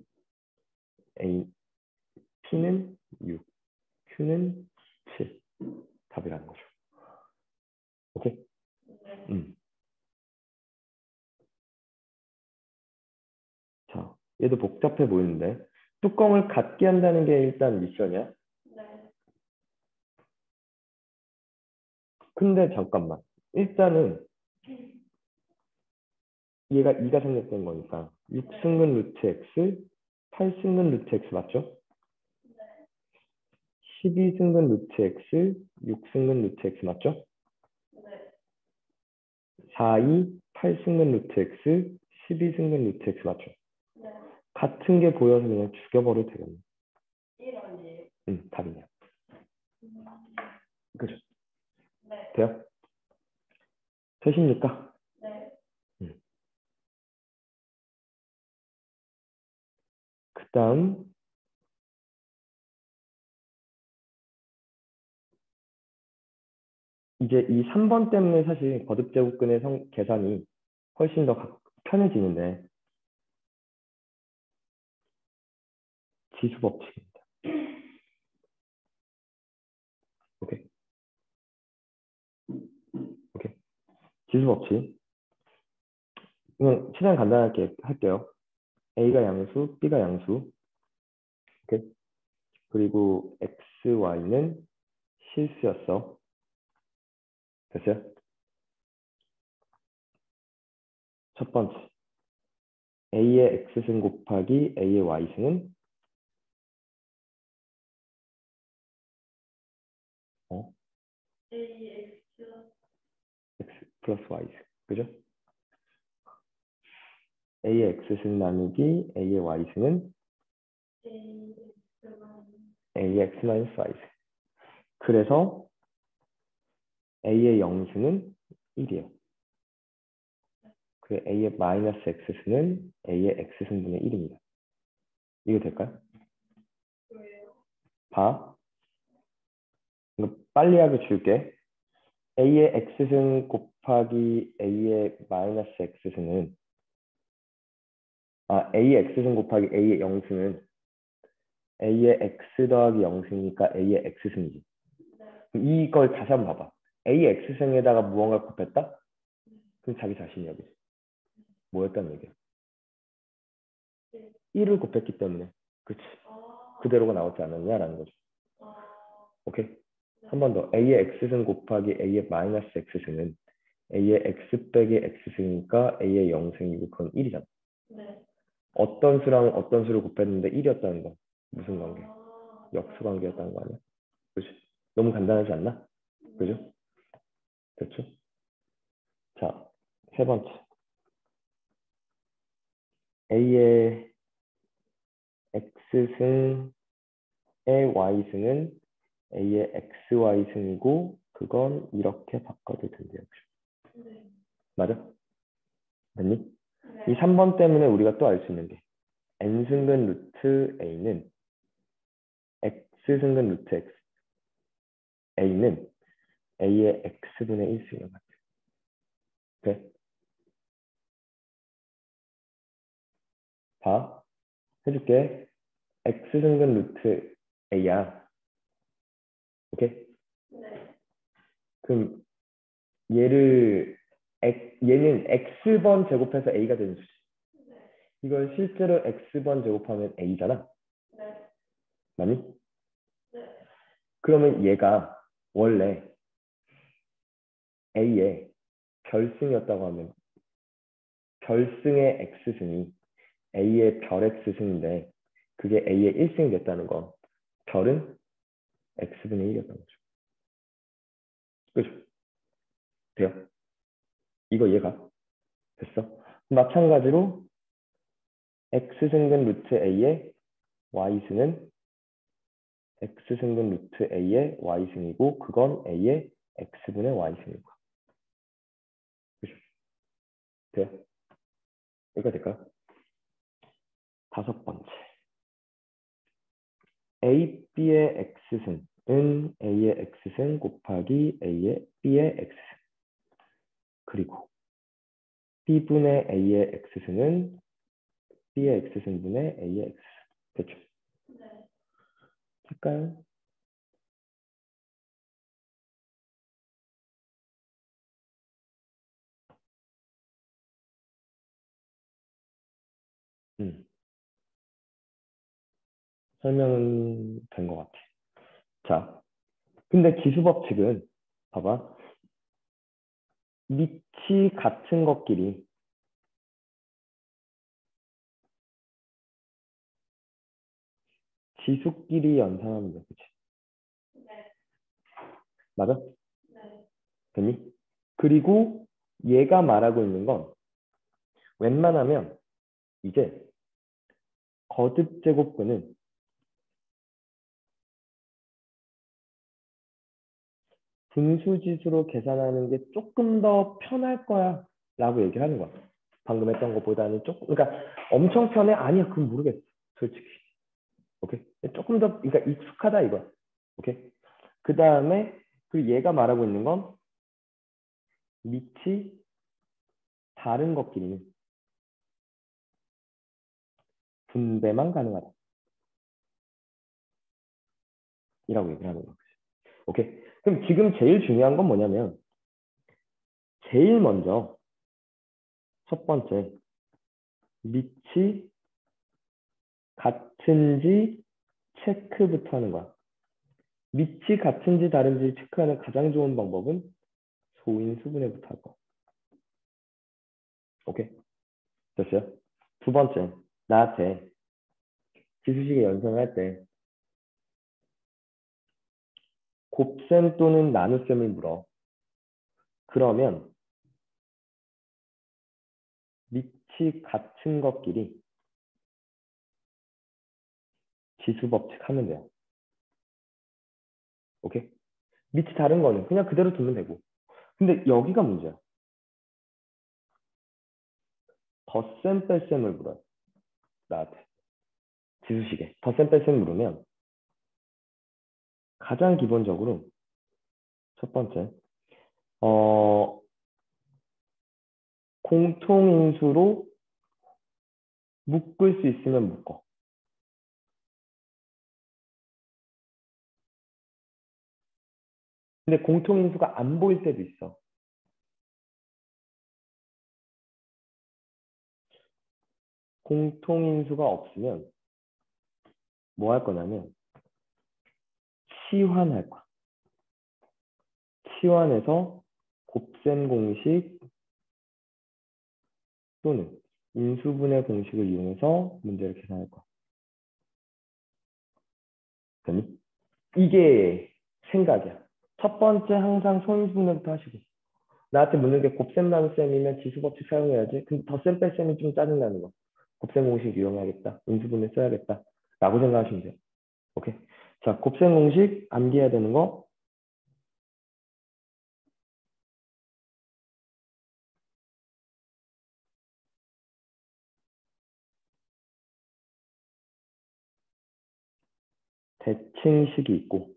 P는 6, Q는 7 답이라는 거죠. 오케이? 네. 자, 얘도 복잡해 보이는데 뚜껑을 갖게 한다는 게 일단 미션이야. 네. 근데 잠깐만. 일단은 얘가 2가 생략된 거니까 6승근 루트 x, 8승근 루트 x 맞죠? 12승근 루트 x, 6승근 루트 x 맞죠? 네. 4, 2, 8승근 루트 x, 12승근 루트 x 맞죠? 네. 같은 게 보여서 그냥 죽여버려도 되겠네. 1원이에요. 답이냐. 그죠? 네. 돼요? 되십니까? 네. 그 다음 이제 이 3번 때문에 사실 거듭제곱근의 계산이 훨씬 더 편해지는데 지수법칙입니다. 오케이. 오케이. 지수법칙. 그냥 최대한 간단하게 할게요. A가 양수, B가 양수. 오케이. 그리고 X, Y는 실수였어. 됐어요? 첫 번째. A의 X승 곱하기 A의 Y승은 AX. X 플러스 Y승. 그죠? A의 X승 나누기 A의 Y승은 A의 X 마이너스 Y승. 그래서 A의 0승은 1이에요. 그래 A의 마이너스 X승은 A의 X승분의 1입니다. 이거 될까요? 왜요? 봐. 이거 빨리 하게 줄게. A의 X승 곱하기 A의 마이너스 X승은 A의 X승 곱하기 A의 0승은 A의 X 더하기 0승이니까 A의 X승이지. 이걸 다시 한번 봐봐. A의 X승에다가 무언가 곱했다? 그럼 자기 자신이 여기지. 뭐였다는 얘기야? 1을 곱했기 때문에. 그치. 그대로가 나오지 않았냐라는 거죠. 오케이? 한 번 더. A의 X승 곱하기 A의 마이너스 X승은 A의 X 빼기 X승이니까 A의 0승이고 그건 1이잖아. 네. 어떤 수랑 어떤 수를 곱했는데 1이었다는 거. 무슨 관계? 역수 관계였다는 거 아니야? 그치? 너무 간단하지 않나? 그죠? 됐죠? 자, 세 번째. A의 x승의 y승은 a의 xy승이고 그건 이렇게 바꿔도 된대요. 네. 맞아? 맞니? 네. 이 3번 때문에 우리가 또 알 수 있는 게 n승근 루트 a는 x승근 루트 x a는 a의 x분의 1승인 것 같아. 오케이? 봐. 해줄게. x승근 루트 a야. 오케이? 네. 그럼 얘는 x번 제곱해서 a가 되는 수지. 네. 이걸 실제로 x번 제곱하면 a잖아. 네. 맞니? 네. 그러면 얘가 원래 a의 결승이었다고 하면 결승의 x승이 a의 별 x승인데 그게 a의 1승이 됐다는 건 별은 x분의 1이었다는 거죠. 그죠? 돼요? 이거 이해가 됐어? 마찬가지로 x승근 루트 a의 y승은 x승근 루트 a의 y승이고 그건 a의 x분의 y승인 거야. 그죠? 돼요? 이거 될까요? 5번째. a, b의 x승은 a의 x승 곱하기 a의 b의 x승. 그리고 b분의 a의 x승은 b의 x승분의 a의 x승. 됐죠? 네. 될까요? 설명은 된 것 같아. 자, 근데 기수법칙은 봐봐. 밑이 같은 것끼리 지수끼리 연산하면 돼. 그치? 네. 맞아? 네. 됐니? 그리고 얘가 말하고 있는 건 웬만하면 이제 거듭 제곱근은 분수지수로 계산하는 게 조금 더 편할 거야 라고 얘기를 하는 거야. 방금 했던 것보다는 조금, 그러니까 엄청 편해? 아니야, 그건 모르겠어. 솔직히. 오케이? 조금 더, 그러니까 익숙하다 이거야. 오케이? 그 다음에 그 얘가 말하고 있는 건 밑이 다른 것끼리는 분배만 가능하다. 이라고 얘기를 하는 거야. 오케이? 그럼 지금 제일 중요한 건 뭐냐면 제일 먼저 첫 번째 밑이 같은지 체크부터 하는 거야. 밑이 같은지 다른지 체크하는 가장 좋은 방법은 소인수분해부터 할 거야. 오케이? 됐어요? 두 번째, 나한테 지수식의 연산을 할 때 곱셈 또는 나눗셈을 물어. 그러면 밑이 같은 것끼리 지수법칙 하면 돼요. 오케이? 밑이 다른 거는 그냥 그대로 두면 되고. 근데 여기가 문제야. 덧셈 뺄셈을 물어요. 나한테. 지수식에. 덧셈 뺄셈 물으면 가장 기본적으로 첫 번째 공통인수로 묶을 수 있으면 묶어. 근데 공통인수가 안 보일 때도 있어. 공통인수가 없으면 뭐 할 거냐면 치환할 거야. 치환해서 곱셈 공식 또는 인수분해 공식을 이용해서 문제를 계산할 거야. 됐니? 이게 생각이야. 첫 번째 항상 소인수분해부터 하시고 나한테 묻는 게 곱셈 나눗셈이면 지수법칙 사용해야지. 근데 덧셈 뺄셈이 좀 짜증나는 거. 곱셈 공식 이용해야겠다. 인수분해 써야겠다. 라고 생각하시면 돼요. 오케이. 자, 곱셈 공식 암기해야 되는 거. 대칭식이 있고.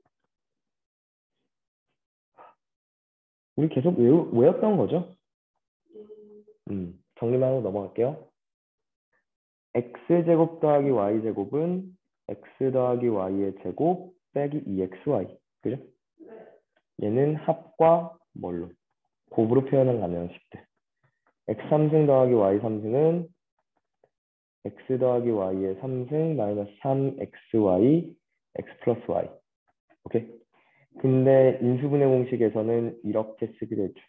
우리 계속 외웠던 거죠? 정리만 하고 넘어갈게요. x제곱 더하기 y제곱은 x 더하기 y의 제곱 빼기 2xy. 그죠? 얘는 합과 뭘로? 곱으로 표현한 가능식들. x3승 더하기 y3승은 x 더하기 y의 3승 마이너스 3xy x 플러스 y. 오케이? 근데 인수분해 공식에서는 이렇게 쓰기로 했죠.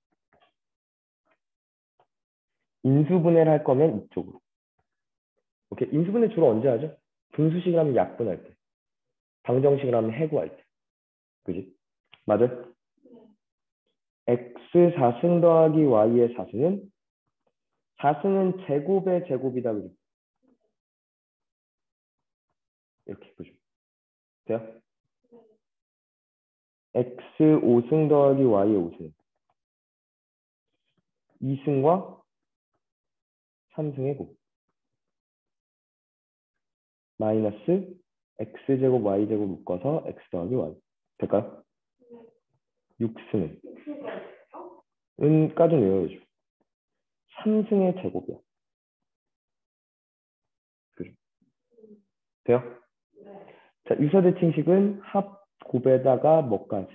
인수분해를 할 거면 이쪽으로. 오케이? 인수분해 주로 언제 하죠? 분수식을 하면 약분할 때. 방정식을 하면 해구할 때. 그지? 맞아? x 4승 더하기 y의 4승은 4승은 제곱의 제곱이다. 그죠? 이렇게 보죠. 돼요? x 5승 더하기 y의 5승. 2승과 3승의 곱. 마이너스 x제곱 y제곱 묶어서 x 더하기 y. 될까요? 6승은 은까지 외워야죠. 3승의 제곱이야. 그죠? 돼요? 자, 유사대칭식은 합 곱에다가 뭐까지?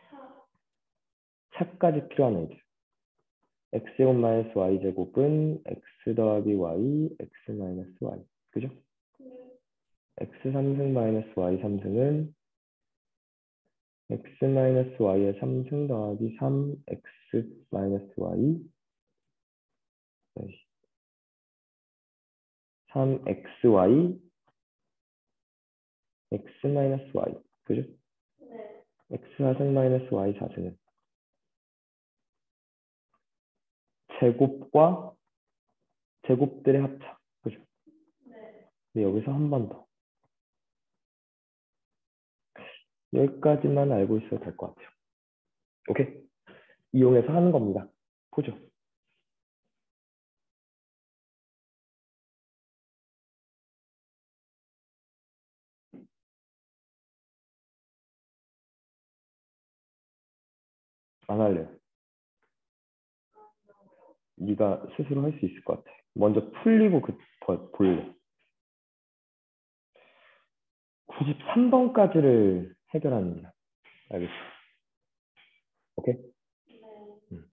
차까지 필요한 애들. x제곱 마이너스 y제곱은 x 더하기 y, x 마이너스 y. 그죠? x 3승 마이너스 y 3승은 x 마이너스 y의 3승 더하기 3x 마이너스 y 3xy x 마이너스 y. 그죠? x 4승 마이너스 y 4승은 제곱과 제곱들의 합차. 그죠? 근데 여기서 한 번 더. 여기까지만 알고 있어도 될 것 같아요. 오케이? 이용해서 하는 겁니다. 보죠. 안 할래요. 네가 스스로 할 수 있을 것 같아. 먼저 풀리고 볼래. 93번까지를 해결하는 거야. 알겠어? 오케이?